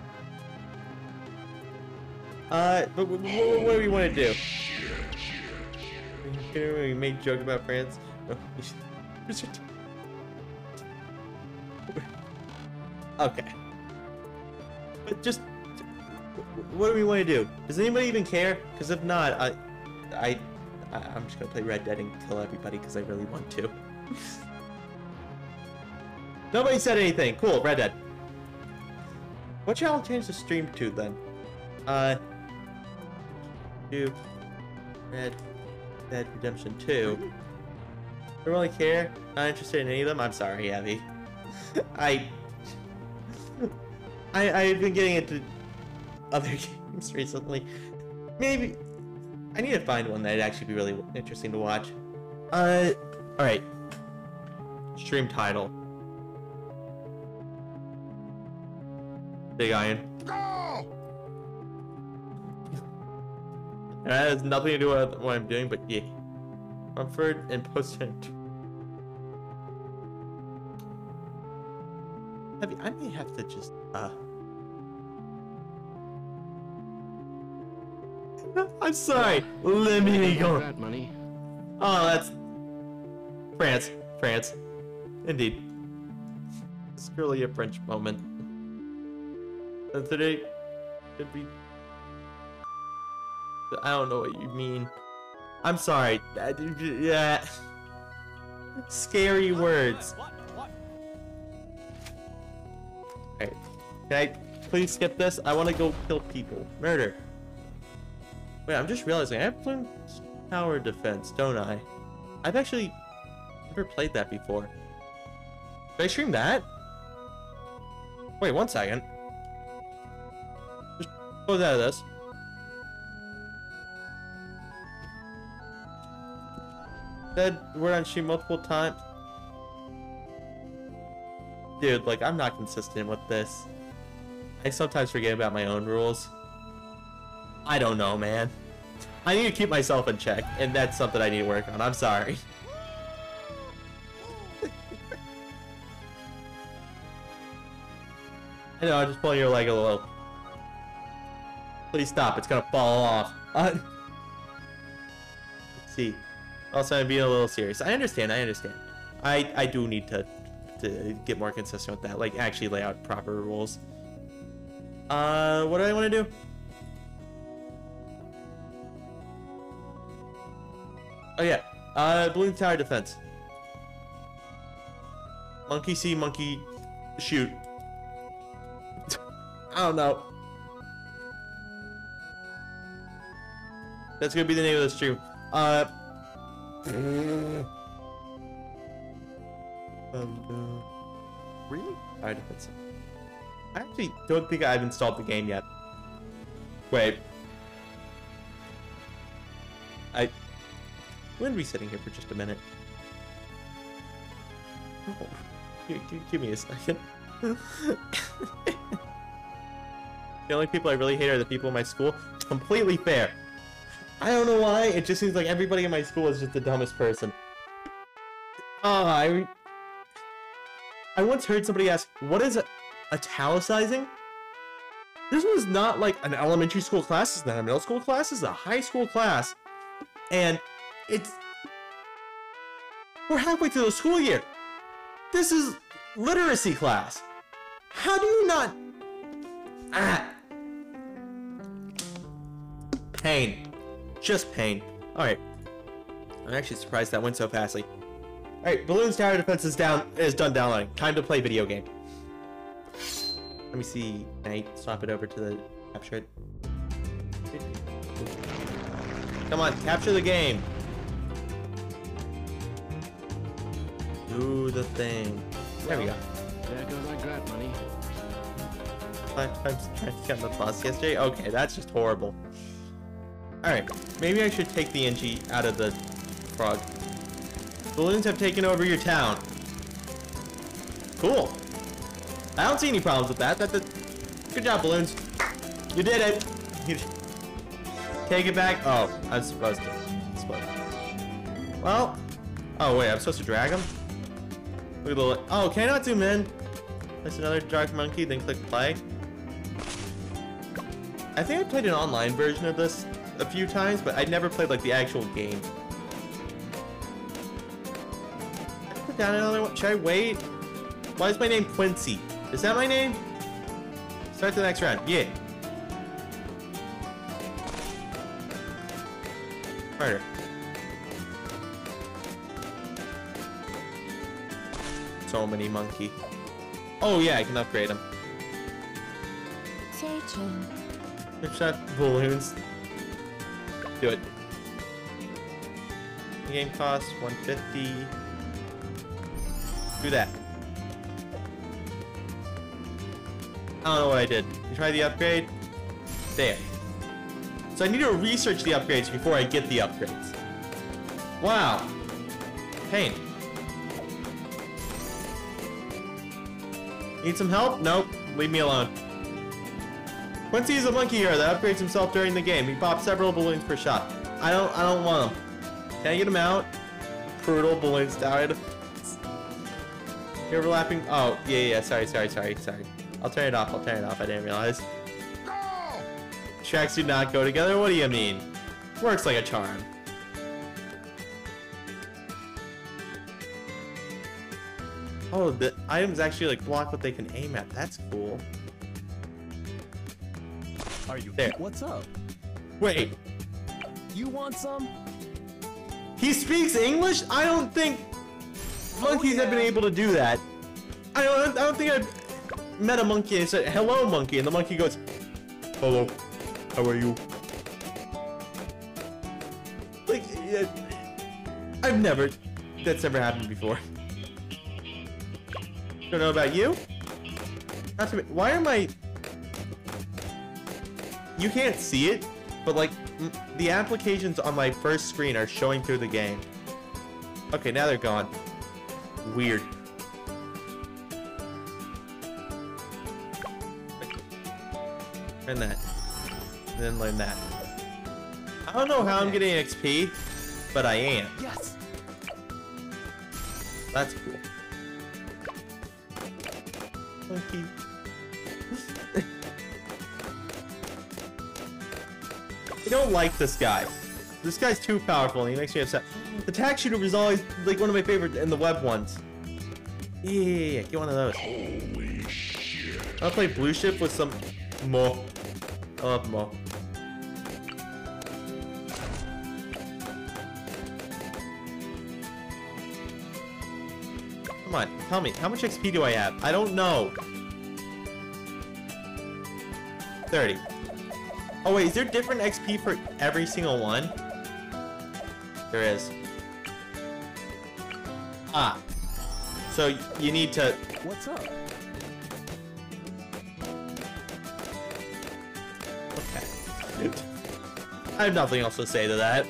Uh, but what, what, what do we want to do? We made a joke about France. Okay. But just, what do we want to do? Does anybody even care? Because if not, I, I, I'm just gonna play Red Dead and kill everybody because I really want to. Nobody said anything. Cool, Red Dead. What shall I change the stream to then? Uh, two, Red Dead Redemption two. Don't really care. Not interested in any of them. I'm sorry, Abby. I, I, I've been getting into other games recently. Maybe I need to find one that'd actually be really interesting to watch. Uh, all right. Stream title. Big Iron. Go! That has nothing to do with what I'm doing, but yeah. Comfort and post I may have to just uh I'm sorry. Let me go. That money. Oh, that's France. France. Indeed. It's really a French moment. And today could be. I don't know what you mean. I'm sorry. Uh, Yeah. Scary words. Alright. Can I please skip this? I want to go kill people. Murder. Wait, I'm just realizing I have Bloom Tower Defense, don't I? I've actually never played that before. Did I stream that? Wait, one second. Just close out of this. Said word on stream multiple times. Dude, like, I'm not consistent with this. I sometimes forget about my own rules. I don't know, man. I need to keep myself in check, and that's something I need to work on. I'm sorry. I know, I'm just pulling your leg a little. Please stop, it's gonna fall off. Uh, let's see. Also, I'm being a little serious. I understand, I understand. I, I do need to, to get more consistent with that. Like, actually lay out proper rules. Uh, what do I want to do? Oh yeah, uh, Balloon Tower Defense. Monkey see, monkey shoot. I don't know. That's gonna be the name of the stream. Uh. um, really? Tower Defense. I actually don't think I've installed the game yet. Wait. I. I'm gonna be sitting here for just a minute. Oh, give, give, give me a second. The only people I really hate are the people in my school. Completely fair. I don't know why. It just seems like everybody in my school is just the dumbest person. Oh, I. I once heard somebody ask, "What is a italicizing?" This was not like an elementary school class. It's not a middle school class. It's a high school class, and it's. We're halfway through the school year. This is literacy class. How do you not? Ah. Pain. Just pain. Alright. I'm actually surprised that went so fastly. Alright, Balloon's Tower Defense is down is done downloading. Time to play video game. Let me see. Can I swap it over to the capture it? Come on, capture the game. Do the thing. There we go. There goes my grant money. Five times trying to get on the bus yesterday? Okay, that's just horrible. Alright, maybe I should take the N G out of the frog. Balloons have taken over your town. Cool. I don't see any problems with that. That, that good job, Balloons. You did it. You take it back. Oh, I'm supposed to. I'm supposed to. Well. Oh wait, I'm supposed to drag him. Look at the. Li oh, can I not zoom in? There's another dark monkey. Then click play. I think I played an online version of this a few times, but I never played like the actual game. Should I put down another one? Should I wait? Why is my name Quincy? Is that my name? Start the next round. Yeah. Murder. So many monkey. Oh yeah, I can upgrade them. Except balloons. do it. Game cost one fifty. Do that. I don't know what I did. You try the upgrade? There. So I need to research the upgrades before I get the upgrades. Wow. Pain. Need some help? Nope. Leave me alone. Quincy is a monkey hero that upgrades himself during the game. He pops several balloons per shot. I don't I don't want them. Can I get him out? Brutal balloons died. Overlapping. Oh, yeah, yeah, sorry, sorry, sorry, sorry. I'll turn it off, I'll turn it off. I didn't realize. Tracks do not go together? What do you mean? Works like a charm. Oh, the items actually like block what they can aim at. That's cool. Are you there? What's up? Wait. You want some? He speaks English? I don't think monkeys oh, yeah. have been able to do that. I don't. I don't think I've met a monkey and said, "Hello, monkey," and the monkey goes, "Hello, how are you?" Like, yeah, I've never. That's never happened before. Don't know about you. Not to. Why am I? You can't see it, but like the applications on my first screen are showing through the game. Okay, now they're gone. Weird. Learn that. And then learn that. I don't know how I'm getting X P, but I am. Yes. That's cool. Monkey. I don't like this guy. This guy's too powerful and he makes me upset. The tack shooter was always like one of my favorite in the web ones. Yeah, yeah, yeah, get one of those. Holy shit. I'll play Blue Ship with some Mo. I love Mo. Come on, tell me, how much X P do I have? I don't know. thirty. Oh wait, is there different X P for every single one? There is. Ah. So you need to... What's up? Okay. I have nothing else to say to that.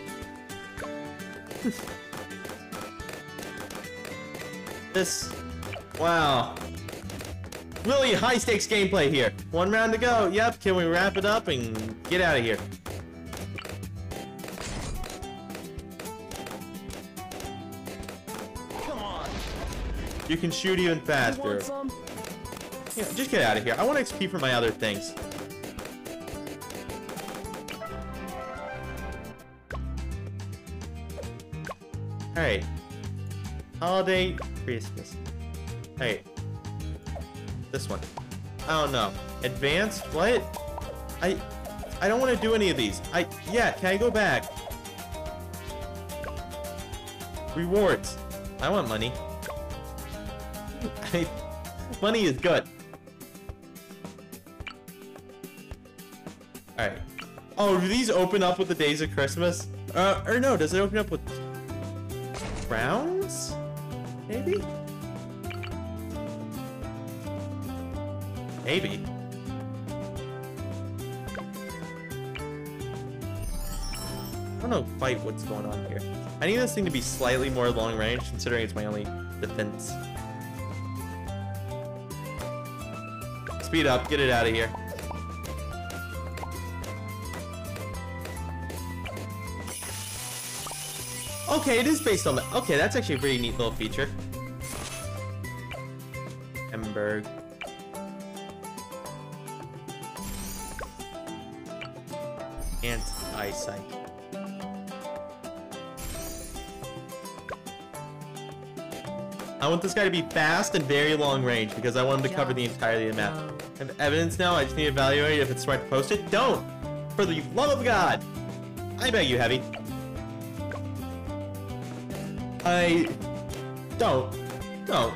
This... Wow. Really high stakes gameplay here. One round to go. Yep, can we wrap it up and get out of here? Come on. You can shoot even You faster. want some? Yeah, just get out of here. I want X P for my other things. Alright. Holiday, Christmas. Alright. This one. I don't know. Advance? What? I I don't want to do any of these. I yeah, can I go back? Rewards. I want money. I, money is good. Alright. Oh, do these open up with the days of Christmas? Uh, or no, does it open up with crowns? Maybe? Maybe. I don't know quite what's going on here. I need this thing to be slightly more long range, considering it's my only defense. Speed up, get it out of here. Okay, it is based on that. Okay, that's actually a pretty neat little feature. Hamburg. And eyesight. I want this guy to be fast and very long range because I want him to cover the entirety of the map. I have evidence now, I just need to evaluate if it's smart to post it. Don't! For the love of God! I beg you, Heavy. I... Don't. Don't.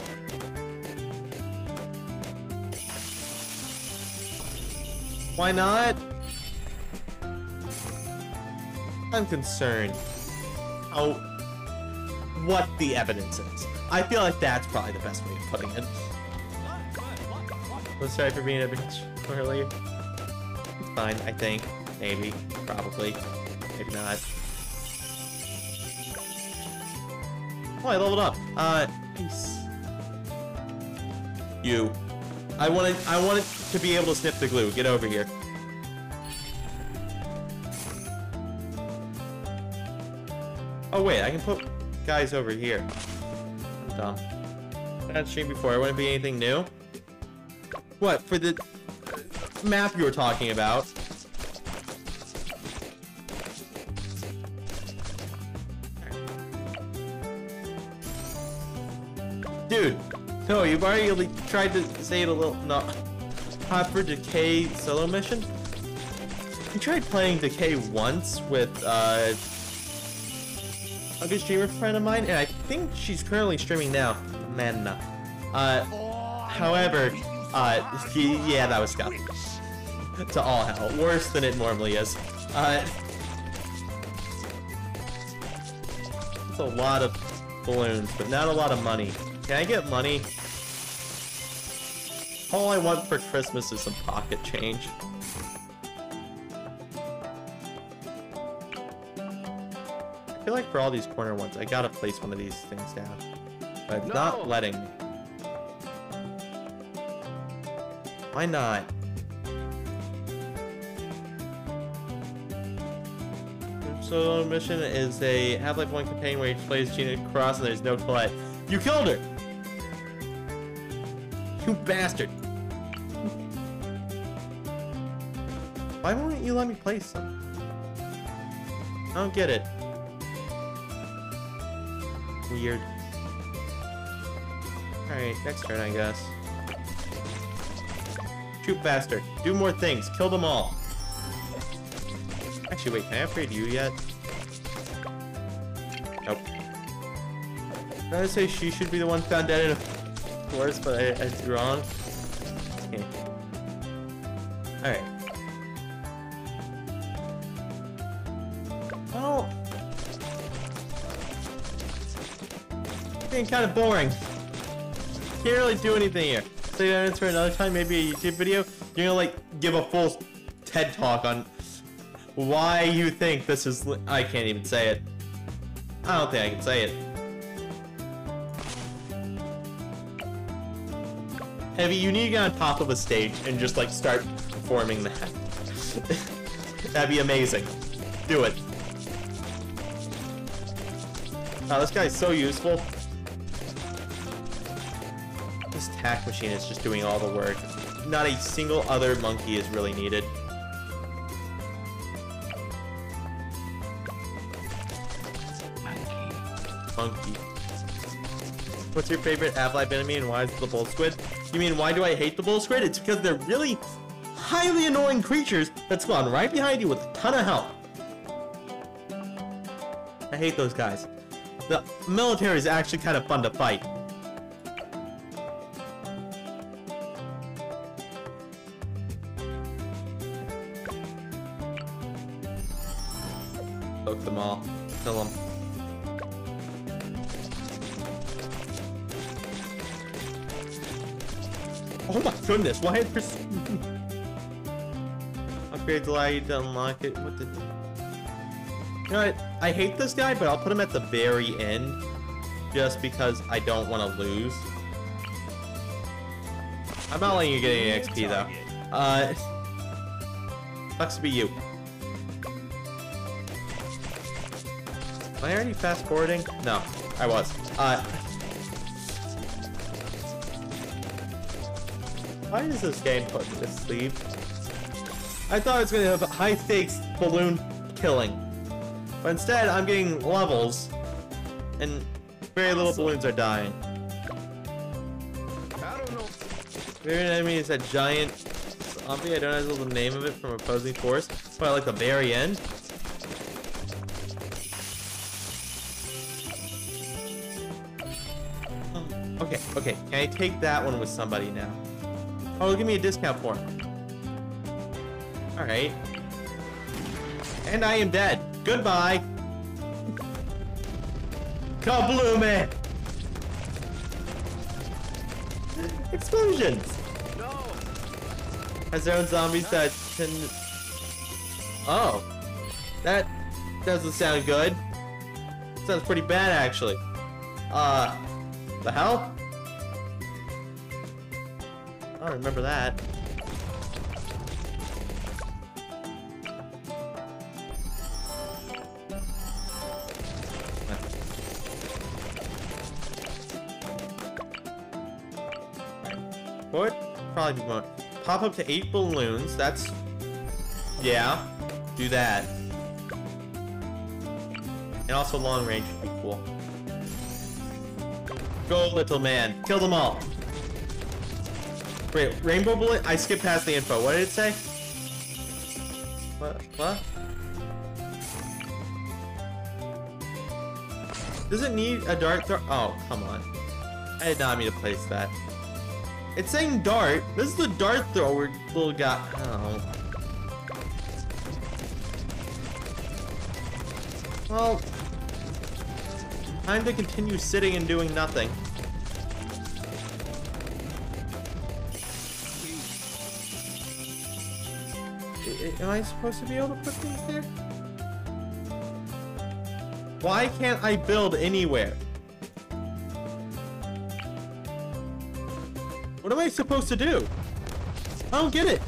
Why not? I'm concerned how what the evidence is. I feel like that's probably the best way of putting it. I'm sorry for being a bitch earlier. It's fine, I think. Maybe. Probably. Maybe not. Oh, I leveled up. Uh, peace. You. I wanted, I wanted to be able to snip the glue. Get over here. Oh wait, I can put guys over here. I'm dumb. I had streamed before. It wouldn't be anything new. What, for the map you were talking about? Dude, no, you've already like, tried to say it a little. No, hot for Decay solo mission. I tried playing Decay once with uh, a good streamer friend of mine, and I think she's currently streaming now. Manna. Uh, however, uh, yeah, that was scuff. To all hell, worse than it normally is. Uh, it's a lot of balloons, but not a lot of money. Can I get money? All I want for Christmas is some pocket change. I feel like for all these corner ones, I gotta place one of these things down. But it's No. not letting me. Why not? Solo mission is a Half-Life one campaign where you play as Gina Cross and there's no Colette. You killed her! You bastard! Why won't you let me play some? I don't get it. Weird. Alright, next turn, I guess. Shoot faster. Do more things. Kill them all. Actually, wait, can I upgrade you yet? Nope. I was gonna say she should be the one found dead in a forest, but I, I was wrong. Okay. Alright. Well, it's getting kind of boring. Can't really do anything here. Save evidence for another time, maybe a YouTube video. You're gonna like give a full TED talk on why you think this is. Li I can't even say it. I don't think I can say it. Heavy, you need to get on top of a stage and just like start performing that. That'd be amazing. Do it. Wow, this guy's so useful. This tack machine is just doing all the work. Not a single other monkey is really needed. Monkey. What's your favorite Half-Life enemy and why is it the bull squid? You mean why do I hate the bull squid? It's because they're really highly annoying creatures that spawn right behind you with a ton of health. I hate those guys. The military is actually kind of fun to fight. Poke them all. Kill them. Oh my goodness, why is this? Upgrades allow you to unlock it. What the? You know what? I hate this guy, but I'll put him at the very end. Just because I don't want to lose. I'm not letting you get any X P though. Uh, sucks to be you. Am I already fast forwarding? No, I was. Uh, why does this game put me to sleep? I thought it was going to have high stakes balloon killing. But instead, I'm getting levels, and very little balloons are dying. I don't know. Favorite enemy is that giant zombie. I don't know the name of it from opposing force. But I like the very end. Okay, okay. Can I take that one with somebody now? Oh, give me a discount for him. Alright. And I am dead. Goodbye. Kabloom! Explosions! No! Has their own zombies that can... Oh. That doesn't sound good. Sounds pretty bad, actually. Uh, the hell? I don't remember that. Would probably be more. Pop up to eight balloons. That's... Yeah. Do that. And also long range would be cool. Go, little man. Kill them all. Wait, rainbow bullet? I skipped past the info. What did it say? What? What? Does it need a dart throw? Oh, come on. I did not mean to place that. It's saying dart. This is the dart thrower little guy. Oh. Well, time to continue sitting and doing nothing. I, am I supposed to be able to put things there? Why can't I build anywhere? What am I supposed to do? I don't get it.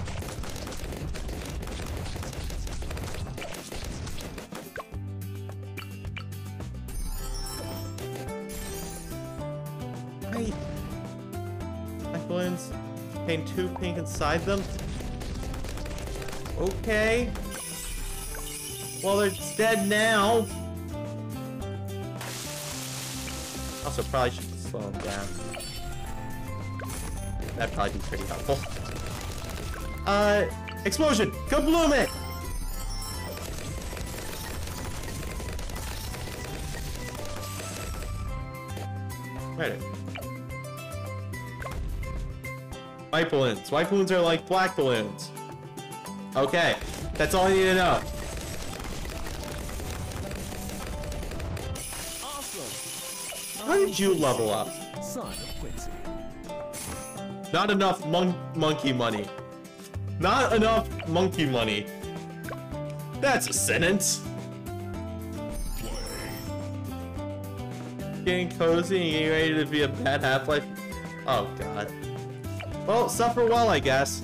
I... My balloons contain two pink inside them. Okay. Well, it's dead now. Also, probably should slow them down. That'd probably be pretty helpful. Uh, explosion! Kabloom it! Right. White balloons. White balloons are like black balloons. Okay, that's all I need to know. Awesome. How did you level up? Son of Quincy. Not enough mon monkey money. Not enough monkey money. That's a sentence. Getting cozy and getting ready to be a bad Half-Life. Oh god. Well, suffer well, I guess.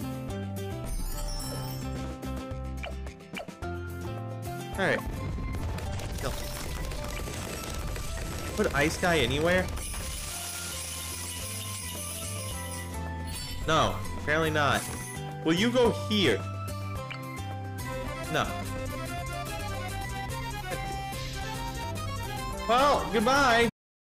Alright. Go. Put Ice Guy anywhere? No, apparently not. Will you go here? No. Well, goodbye.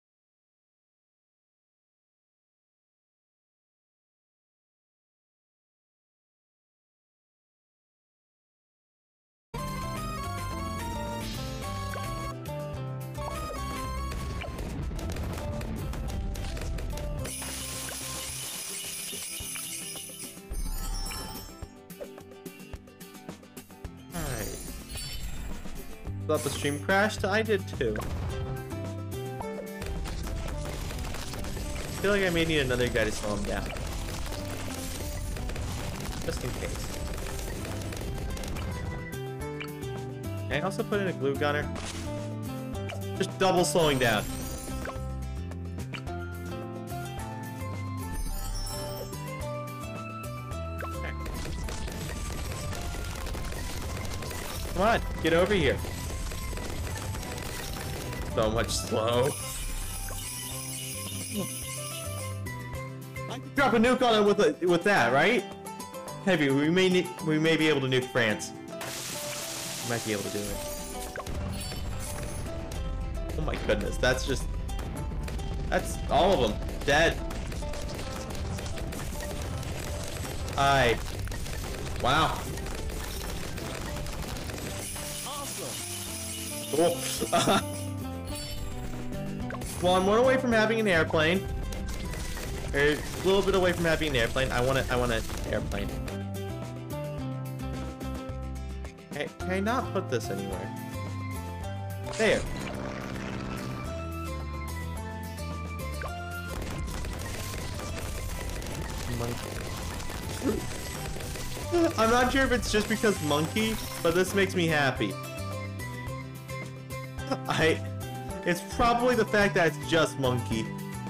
Thought the stream crashed? I did too. I feel like I may need another guy to slow him down. Just in case. Can I also put in a glue gunner? Just double slowing down. Okay. Come on, get over here. So much slow. I can drop a nuke on it with a, with that, right? Heavy. We may need, we may be able to nuke France. We might be able to do it. Oh my goodness, that's just that's all of them dead. I. Wow. Awesome. Cool. Well, I'm one away from having an airplane. Or a little bit away from having an airplane. I want it. I want an airplane. Hey, can I not put this anywhere? There. Monkey. I'm not sure if it's just because monkey, but this makes me happy. I... It's probably the fact that it's just monkey.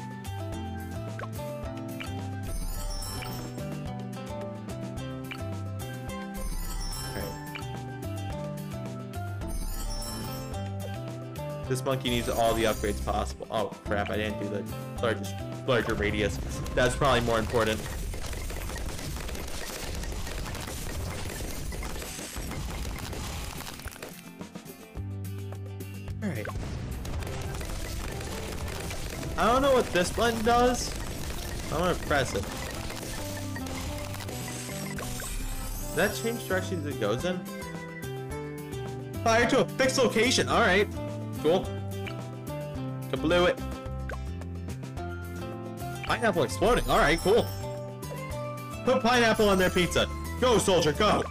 This monkey needs all the upgrades possible. Oh crap, I didn't do the largest, larger radius. That's probably more important. Alright. I don't know what this button does. I'm gonna press it. Does that change directions it goes in? Fire to a fixed location, alright. Cool. Kablew it. Pineapple exploding. Alright, cool. Put pineapple on their pizza. Go, soldier, go!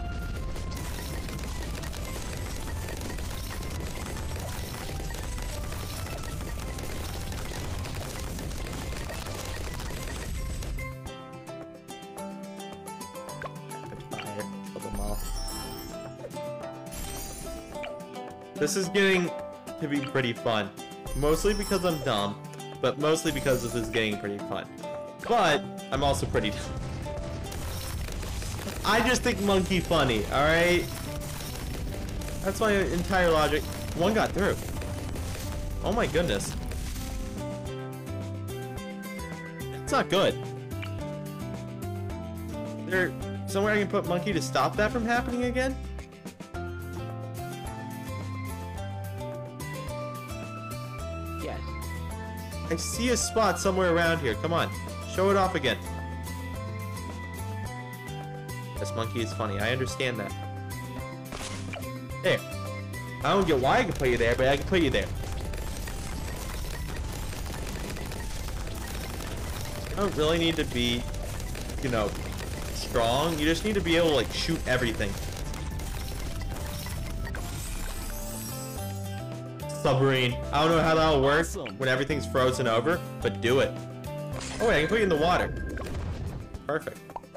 Fire. Kill them all. This is getting to be pretty fun. Mostly because I'm dumb, but mostly because this is getting pretty fun. But I'm also pretty dumb. I just think monkey funny, alright? That's my entire logic. One got through. Oh my goodness. That's not good. Is there somewhere I can put monkey to stop that from happening again? I see a spot somewhere around here. Come on. Show it off again. This monkey is funny. I understand that. There. I don't get why I can put you there, but I can put you there. You don't really need to be, you know, strong. You just need to be able to, like, shoot everything. Submarine. I don't know how that'll work when everything's frozen over, but do it. Oh wait, I can put you in the water. Perfect.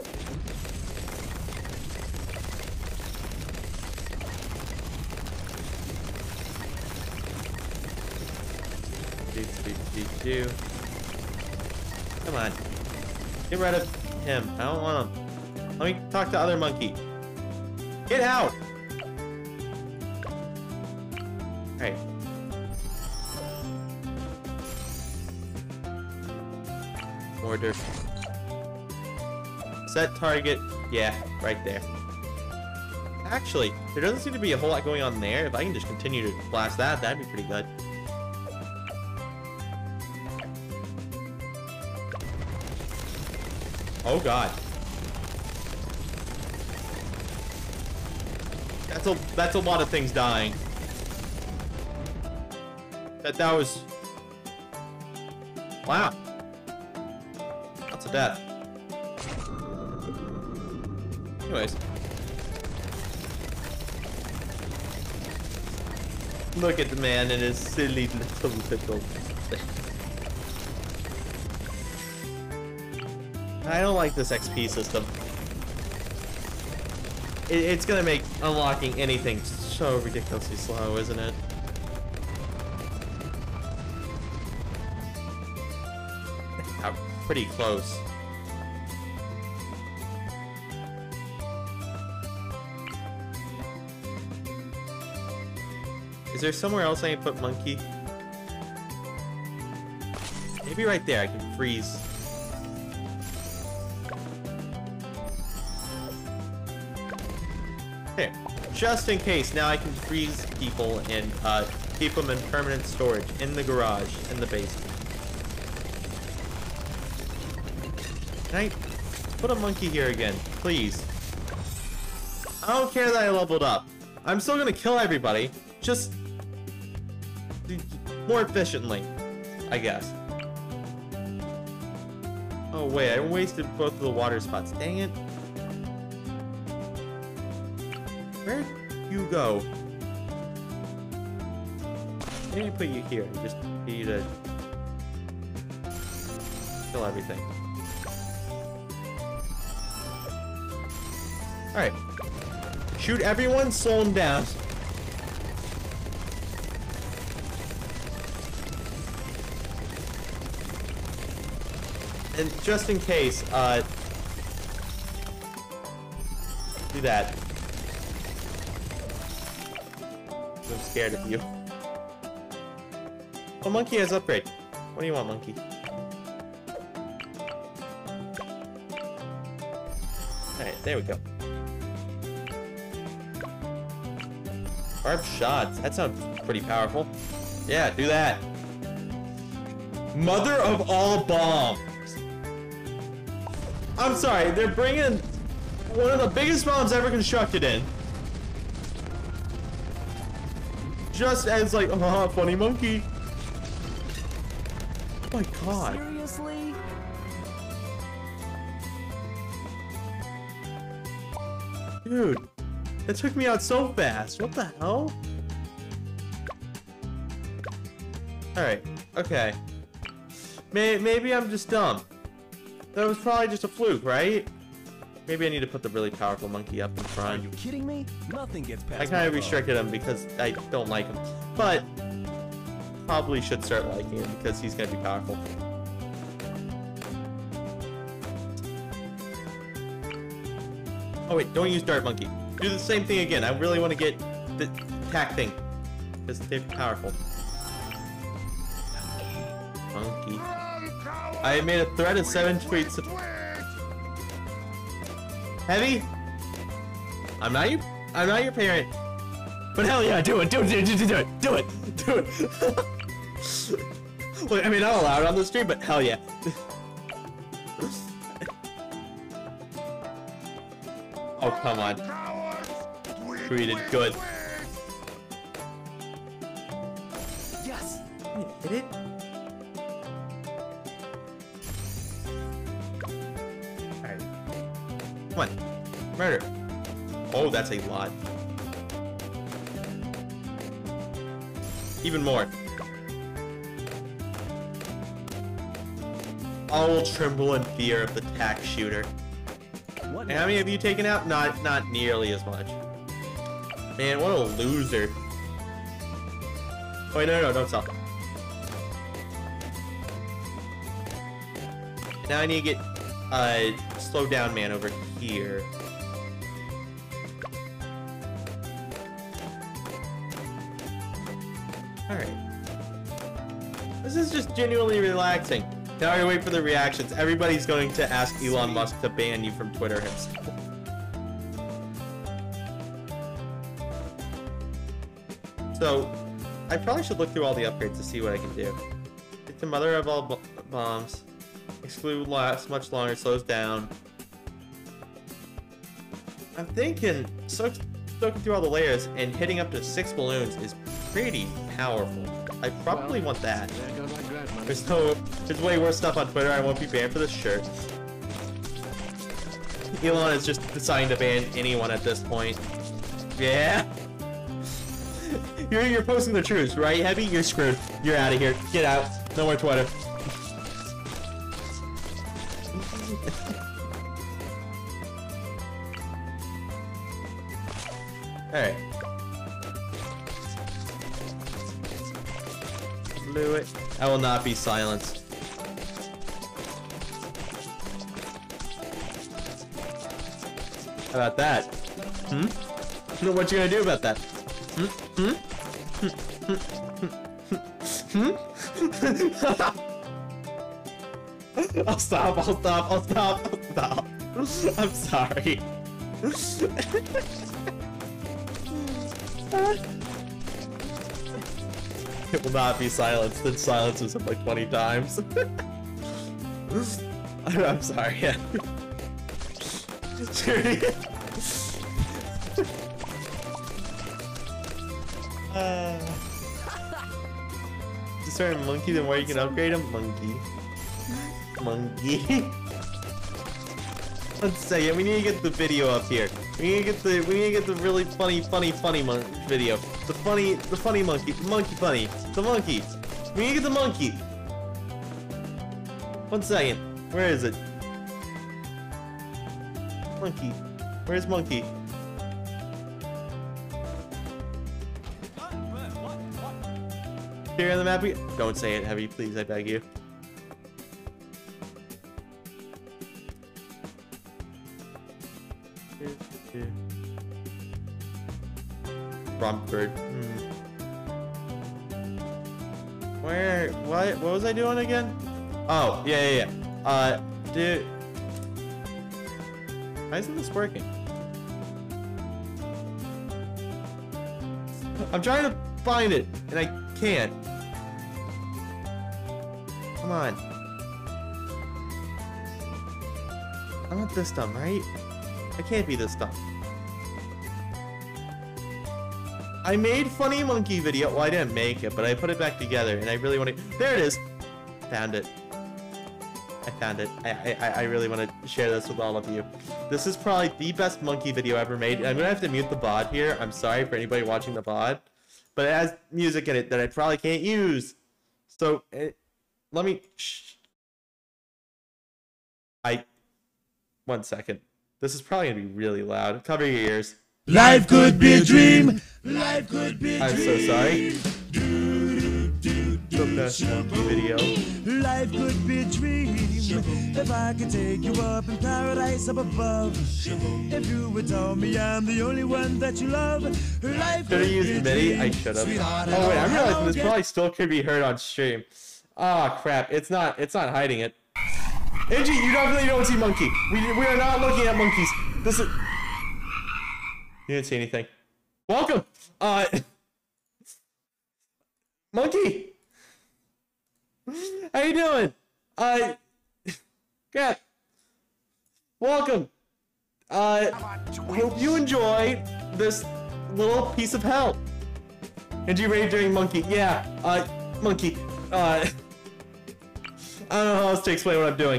Do, do, do, do. Come on. Get rid of him. I don't want him. Let me talk to other monkey. Get out! Alright. Order. Set target. Yeah, right there. Actually, there doesn't seem to be a whole lot going on there. If I can just continue to blast that, that'd be pretty good. Oh god. That's a that's a lot of things dying. That that was wow. That's a death. Anyways. Look at the man and his silly little little thing. I don't like this X P system. It, it's gonna make unlocking anything so ridiculously slow, isn't it? I'm pretty close. Is there somewhere else I can put monkey? Maybe right there I can freeze. There. Just in case, now I can freeze people and uh, keep them in permanent storage in the garage, in the basement. Can I put a monkey here again, please? I don't care that I leveled up. I'm still gonna kill everybody, just more efficiently, I guess. Oh wait, I wasted both of the water spots. Dang it. Where'd you go? I need to put you here. Just for you to kill everything. Alright. Shoot everyone, slow them down. And just in case, uh... do that. I'm scared of you. Oh, monkey has upgrade. What do you want, monkey? Alright, there we go. Barbed shots. That sounds pretty powerful. Yeah, do that. Mother of all bombs. I'm sorry, they're bringing one of the biggest bombs ever constructed in. Just as like, oh, funny monkey. Oh my god. Seriously? Dude, that took me out so fast. What the hell? Alright, okay. May maybe I'm just dumb. That was probably just a fluke, right? Maybe I need to put the really powerful monkey up in front. Are you kidding me? Nothing gets past I kind of my restricted him because I don't like him. But probably should start liking him because he's going to be powerful. Oh wait, don't use Dart Monkey. Do the same thing again. I really want to get the attack thing. Because they're powerful. Monkey. I made a threat of seven tweets. Heavy? I'm not your I'm not your parent. But hell yeah, do it, do it, do it, do it, do it, do it, do it. Look, I mean, not allowed on the stream, but hell yeah. Oh, come on. Treated good. Yes! Hit it? Alright. Come on. Murder. Oh, that's a lot. Even more. I will tremble in fear of the tack shooter. What And how many have you taken out? Not not nearly as much. Man, what a loser. Wait, no, no, no, don't stop. Now I need to get uh slow down man over here. Alright. This is just genuinely relaxing. Now I wait for the reactions. Everybody's going to ask Elon Musk to ban you from Twitter himself. So, I probably should look through all the upgrades to see what I can do. It's the mother of all bombs. Exclude lasts much longer, slows down. I'm thinking soak, soaking through all the layers and hitting up to six balloons is pretty powerful. I probably Well, want that. There goes my grad money. There's no, there's way worse stuff on Twitter. I won't be banned for this shirt. Elon is just deciding to ban anyone at this point. Yeah. You're you're posting the truth, right, Heavy? You're screwed. You're out of here. Get out. No more Twitter. Alright. Blew it. I will not be silenced. How about that? Hmm? What you gonna do about that? Hmm? Hmm? Hmm? Hmm? I'll stop, I'll stop, I'll stop, I'll stop. I'm sorry. It will not be silenced, then silences him like twenty times. I'm sorry. uh, just start a monkey, then where you can upgrade him? Monkey. Monkey. One second, we need to get the video up here. We need to get the we need to get the really funny, funny, funny mon video. The funny, the funny monkey, the monkey funny, the monkey. We need to get the monkey. One second, where is it? Monkey, where's monkey? Here on the map. We don't say it, Heavy, please. I beg you. Romford. Hmm. Where? What? What was I doing again? Oh, yeah, yeah, yeah. Uh, dude. Why isn't this working? I'm trying to find it, and I can't. Come on. I'm not this dumb, right? I can't be this dumb. I made funny monkey video. Well, I didn't make it, but I put it back together, and I really want to. There it is. Found it. I found it. I I, I really want to share this with all of you. This is probably the best monkey video ever made. I'm gonna have to mute the B O D here. I'm sorry for anybody watching the B O D, but it has music in it that I probably can't use. So it, let me. Shh. I. One second. This is probably gonna be really loud. Cover your ears. Life could be a dream. Life could be a I'm dream. so sorry. The best monkey video. Life could be a dream. If I could take you up in paradise up above. If you would tell me I'm the only one that you love. Life Should have used MIDI? I should have. Oh wait, I'm realizing this probably still could be heard on stream. Ah, oh, crap. It's not. It's not hiding it. Angie, you definitely don't see monkey. We we are not looking at monkeys. This is. You didn't see anything. Welcome, uh, monkey. How you doing? Uh, crap. Welcome. Uh, hope you enjoy this little piece of hell. And you ready during monkey? Yeah. Uh, monkey. Uh, I don't know how else to explain what I'm doing.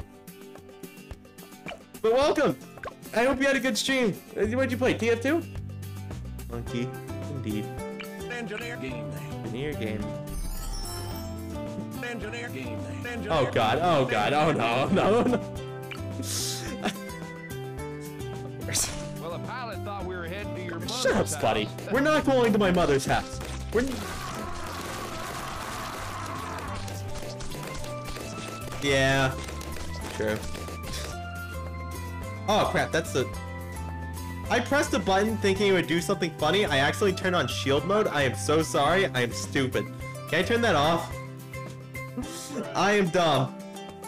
But welcome. I hope you had a good stream. What did you play? T F two? Monkey, indeed. Engineer game. Engineer game. Engineer game. Engineer Oh god, oh god, oh no, no, no. Well, the pilot thought we were heading to your mother's Shut up, house. buddy. We're not going to my mother's house. We're. Yeah. True. Oh crap, that's the... I pressed a button thinking it would do something funny. I accidentally turned on shield mode. I am so sorry. I am stupid. Can I turn that off? I am dumb.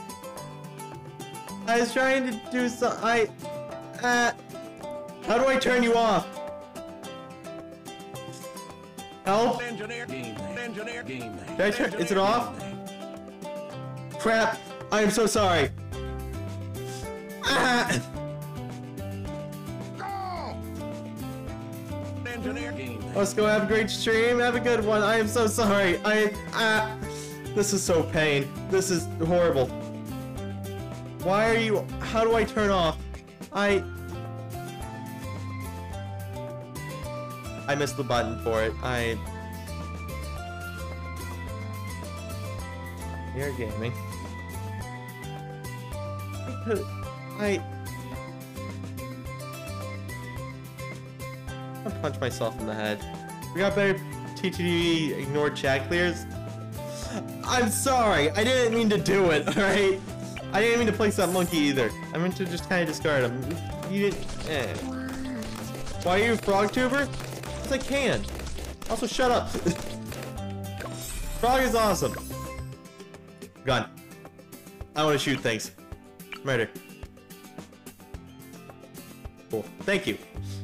I was trying to do some... I... Uh... How do I turn you off? Help? Engineer game. Engineer game. Did I turn... Is it off? Crap. I am so sorry. Ah! Let's go have a great stream. Have a good one. I am so sorry. I ah, this is so pain. This is horrible. Why are you? How do I turn off? I I missed the button for it. I You're gaming. I. I'll punch myself in the head. We got better T T V ignored chat clears. I'm sorry. I didn't mean to do it, alright? I didn't mean to place that monkey either. I meant to just kind of discard him. You didn't. Eh. Why are you a frog tuber? Because I can. Also, shut up. Frog is awesome. Gun. I want to shoot things. Murder. Cool. Thank you.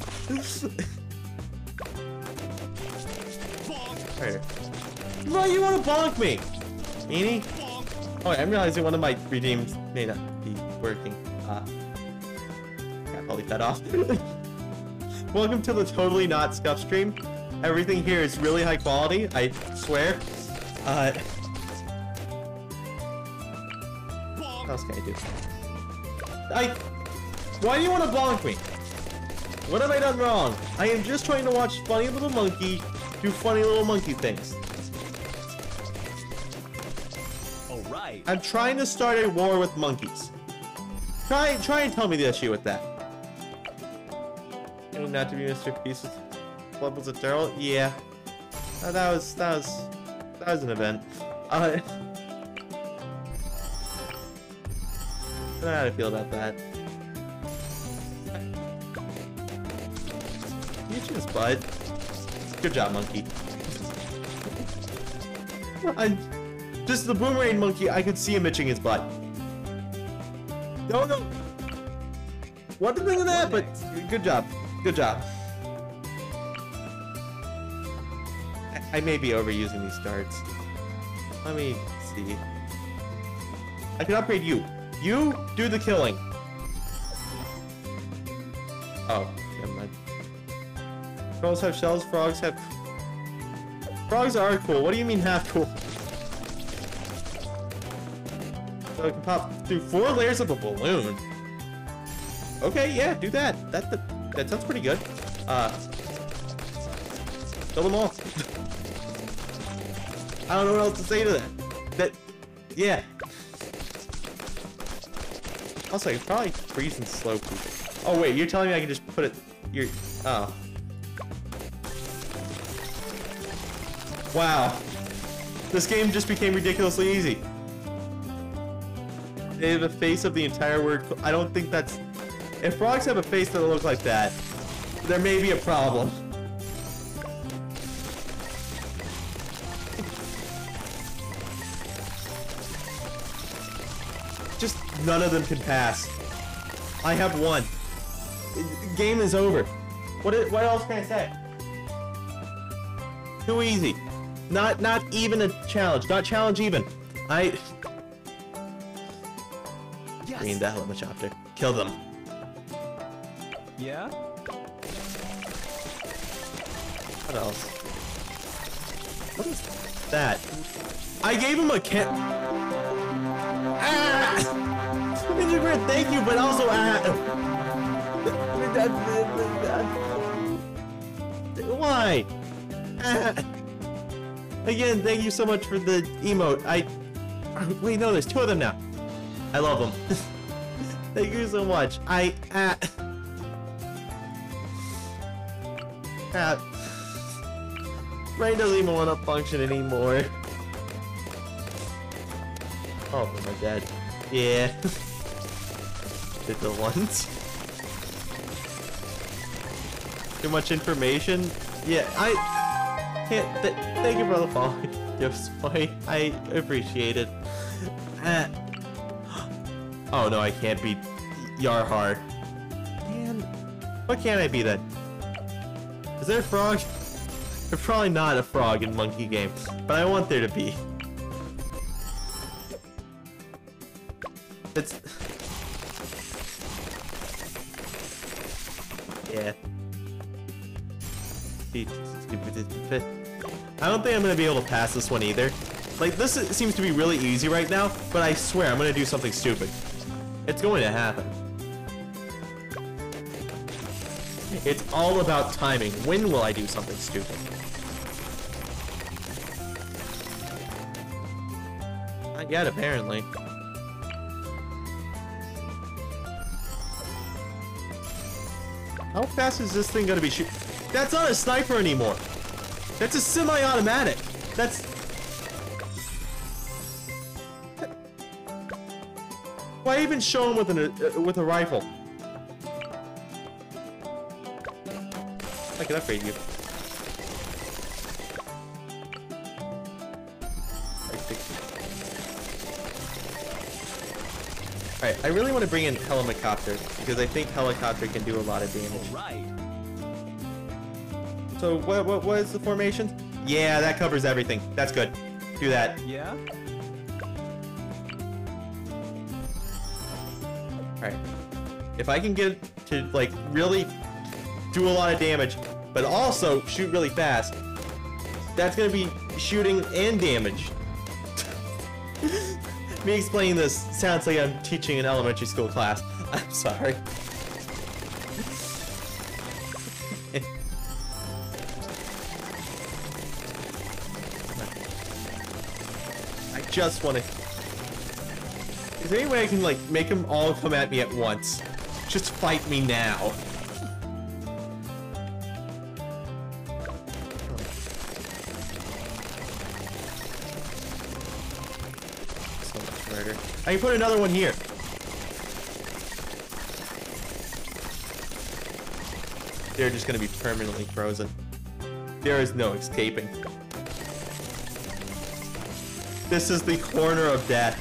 Murder. Why you want to bonk me? Eenie? Oh, wait, I'm realizing one of my redeems may not be working. Ah. Uh, got probably fed off. Welcome to the totally not scuff stream. Everything here is really high quality, I swear. Uh. What else can I do? I. Why do you want to bonk me? What have I done wrong? I am just trying to watch funny little monkey do funny little monkey things. Alright. I'm trying to start a war with monkeys. Try, try and tell me the issue with that. And not to be Mister Pieces. Levels of Daryl? Yeah. Uh, that was, that was, that was an event. Uh, I don't know how to feel about that. You itch his butt. Good job, monkey. I, just the boomerang monkey, I could see him itching his butt. No, no. What to think of that? But good job. Good job. I, I may be overusing these starts. Let me see. I can upgrade you. You do the killing. Oh, never mind. Trolls have shells, frogs have... Frogs are cool. What do you mean half cool? So it can pop through four layers of a balloon. Okay, yeah, do that. That that, that sounds pretty good. Uh, kill them all. I don't know what else to say to that. That, yeah. Also, I could probably freeze and slow poop. Oh wait, you're telling me I can just put it? You're, oh. Wow. This game just became ridiculously easy. They have a face of the entire word. I don't think that's... If frogs have a face that looks like that, there may be a problem. Just none of them can pass. I have one. Game is over. What, is, what else can I say? Too easy. Not not even a challenge. Not challenge even. I... Yes. Green that helicopter. Kill them. Yeah? What else? What is that? I gave him a can. Ah! Ninja Grid, thank you, but also ah. Why? Ah. Again, thank you so much for the emote. I wait, no, there's two of them now. I love them. Thank you so much. I ah. Ah. Brain doesn't even want to function anymore. Oh, am I dead? Yeah. Did the ones? Too much information? Yeah, I can't. Th thank you for the follow. Yes, I appreciate it. Ah. Oh no, I can't beat Yarhar. Man, what can I be then? Is there a frog? There's probably not a frog in Monkey Game, but I want there to be. It's... Yeah. I don't think I'm gonna be able to pass this one either. Like, this seems to be really easy right now, but I swear I'm gonna do something stupid. It's going to happen. It's all about timing. When will I do something stupid? Not yet, apparently. How fast is this thing gonna be shoot? That's not a sniper anymore. That's a semi-automatic. That's... Why even show him with an uh, with a rifle? I can upgrade you. Alright, I really want to bring in helicopter because I think helicopter can do a lot of damage. Right. So what what what is the formation? Yeah, that covers everything. That's good. Do that. Yeah? Alright. If I can get to, like, really do a lot of damage, but also shoot really fast, that's gonna be shooting and damage. Me explaining this sounds like I'm teaching an elementary school class. I'm sorry. just want to... Is there any way I can, like, make them all come at me at once? Just fight me now. So much murder. I can put another one here. They're just gonna be permanently frozen. There is no escaping. This is the corner of death.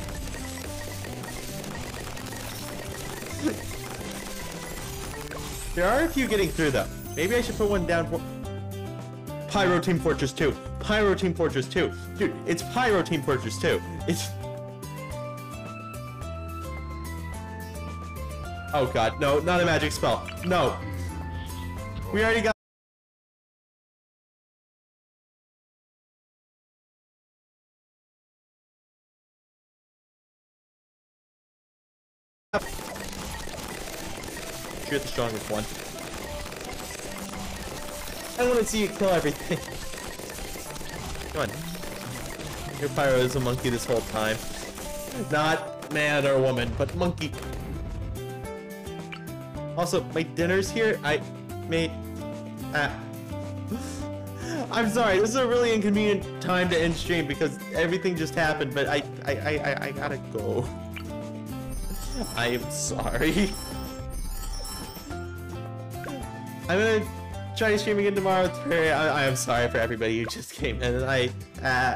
There are a few getting through though. Maybe I should put one down for Pyro Team Fortress two. Pyro Team Fortress two. Dude, it's Pyro Team Fortress two. It's... Oh god, no, not a magic spell. No. We already got... You're the strongest one. I want to see you kill everything. Come on. Your pyro is a monkey this whole time. Not man or woman, but monkey. Also, my dinner's here. I made... Ah. I'm sorry, this is a really inconvenient time to end stream because everything just happened, but I I, I, I, I gotta go. I am sorry. I'm gonna try to stream again tomorrow. I, I am sorry for everybody who just came in and I... Uh,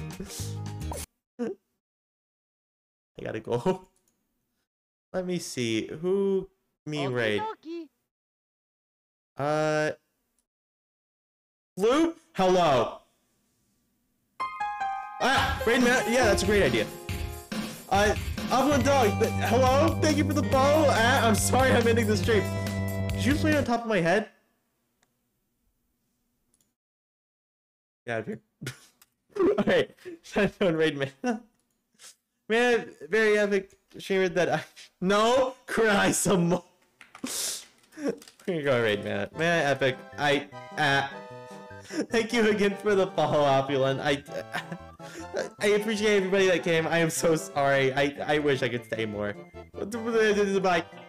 I gotta go. Let me see. Who... Me raid. Uh... Blue? Hello. Ah! Raid man. Yeah, that's a great idea. Uh... Upland Dog, th hello? Thank you for the follow. Ah, I'm sorry I'm ending the stream. Did you just land on top of my head? Get out of here. Okay, Shadowstone Raid Man. Man, very epic streamer that I... No! Cry some more. We're gonna go Raid Man. Man, epic. I... Uh, thank you again for the follow, Opulent. I... I appreciate everybody that came. I am so sorry. I, I wish I could stay more. Bye.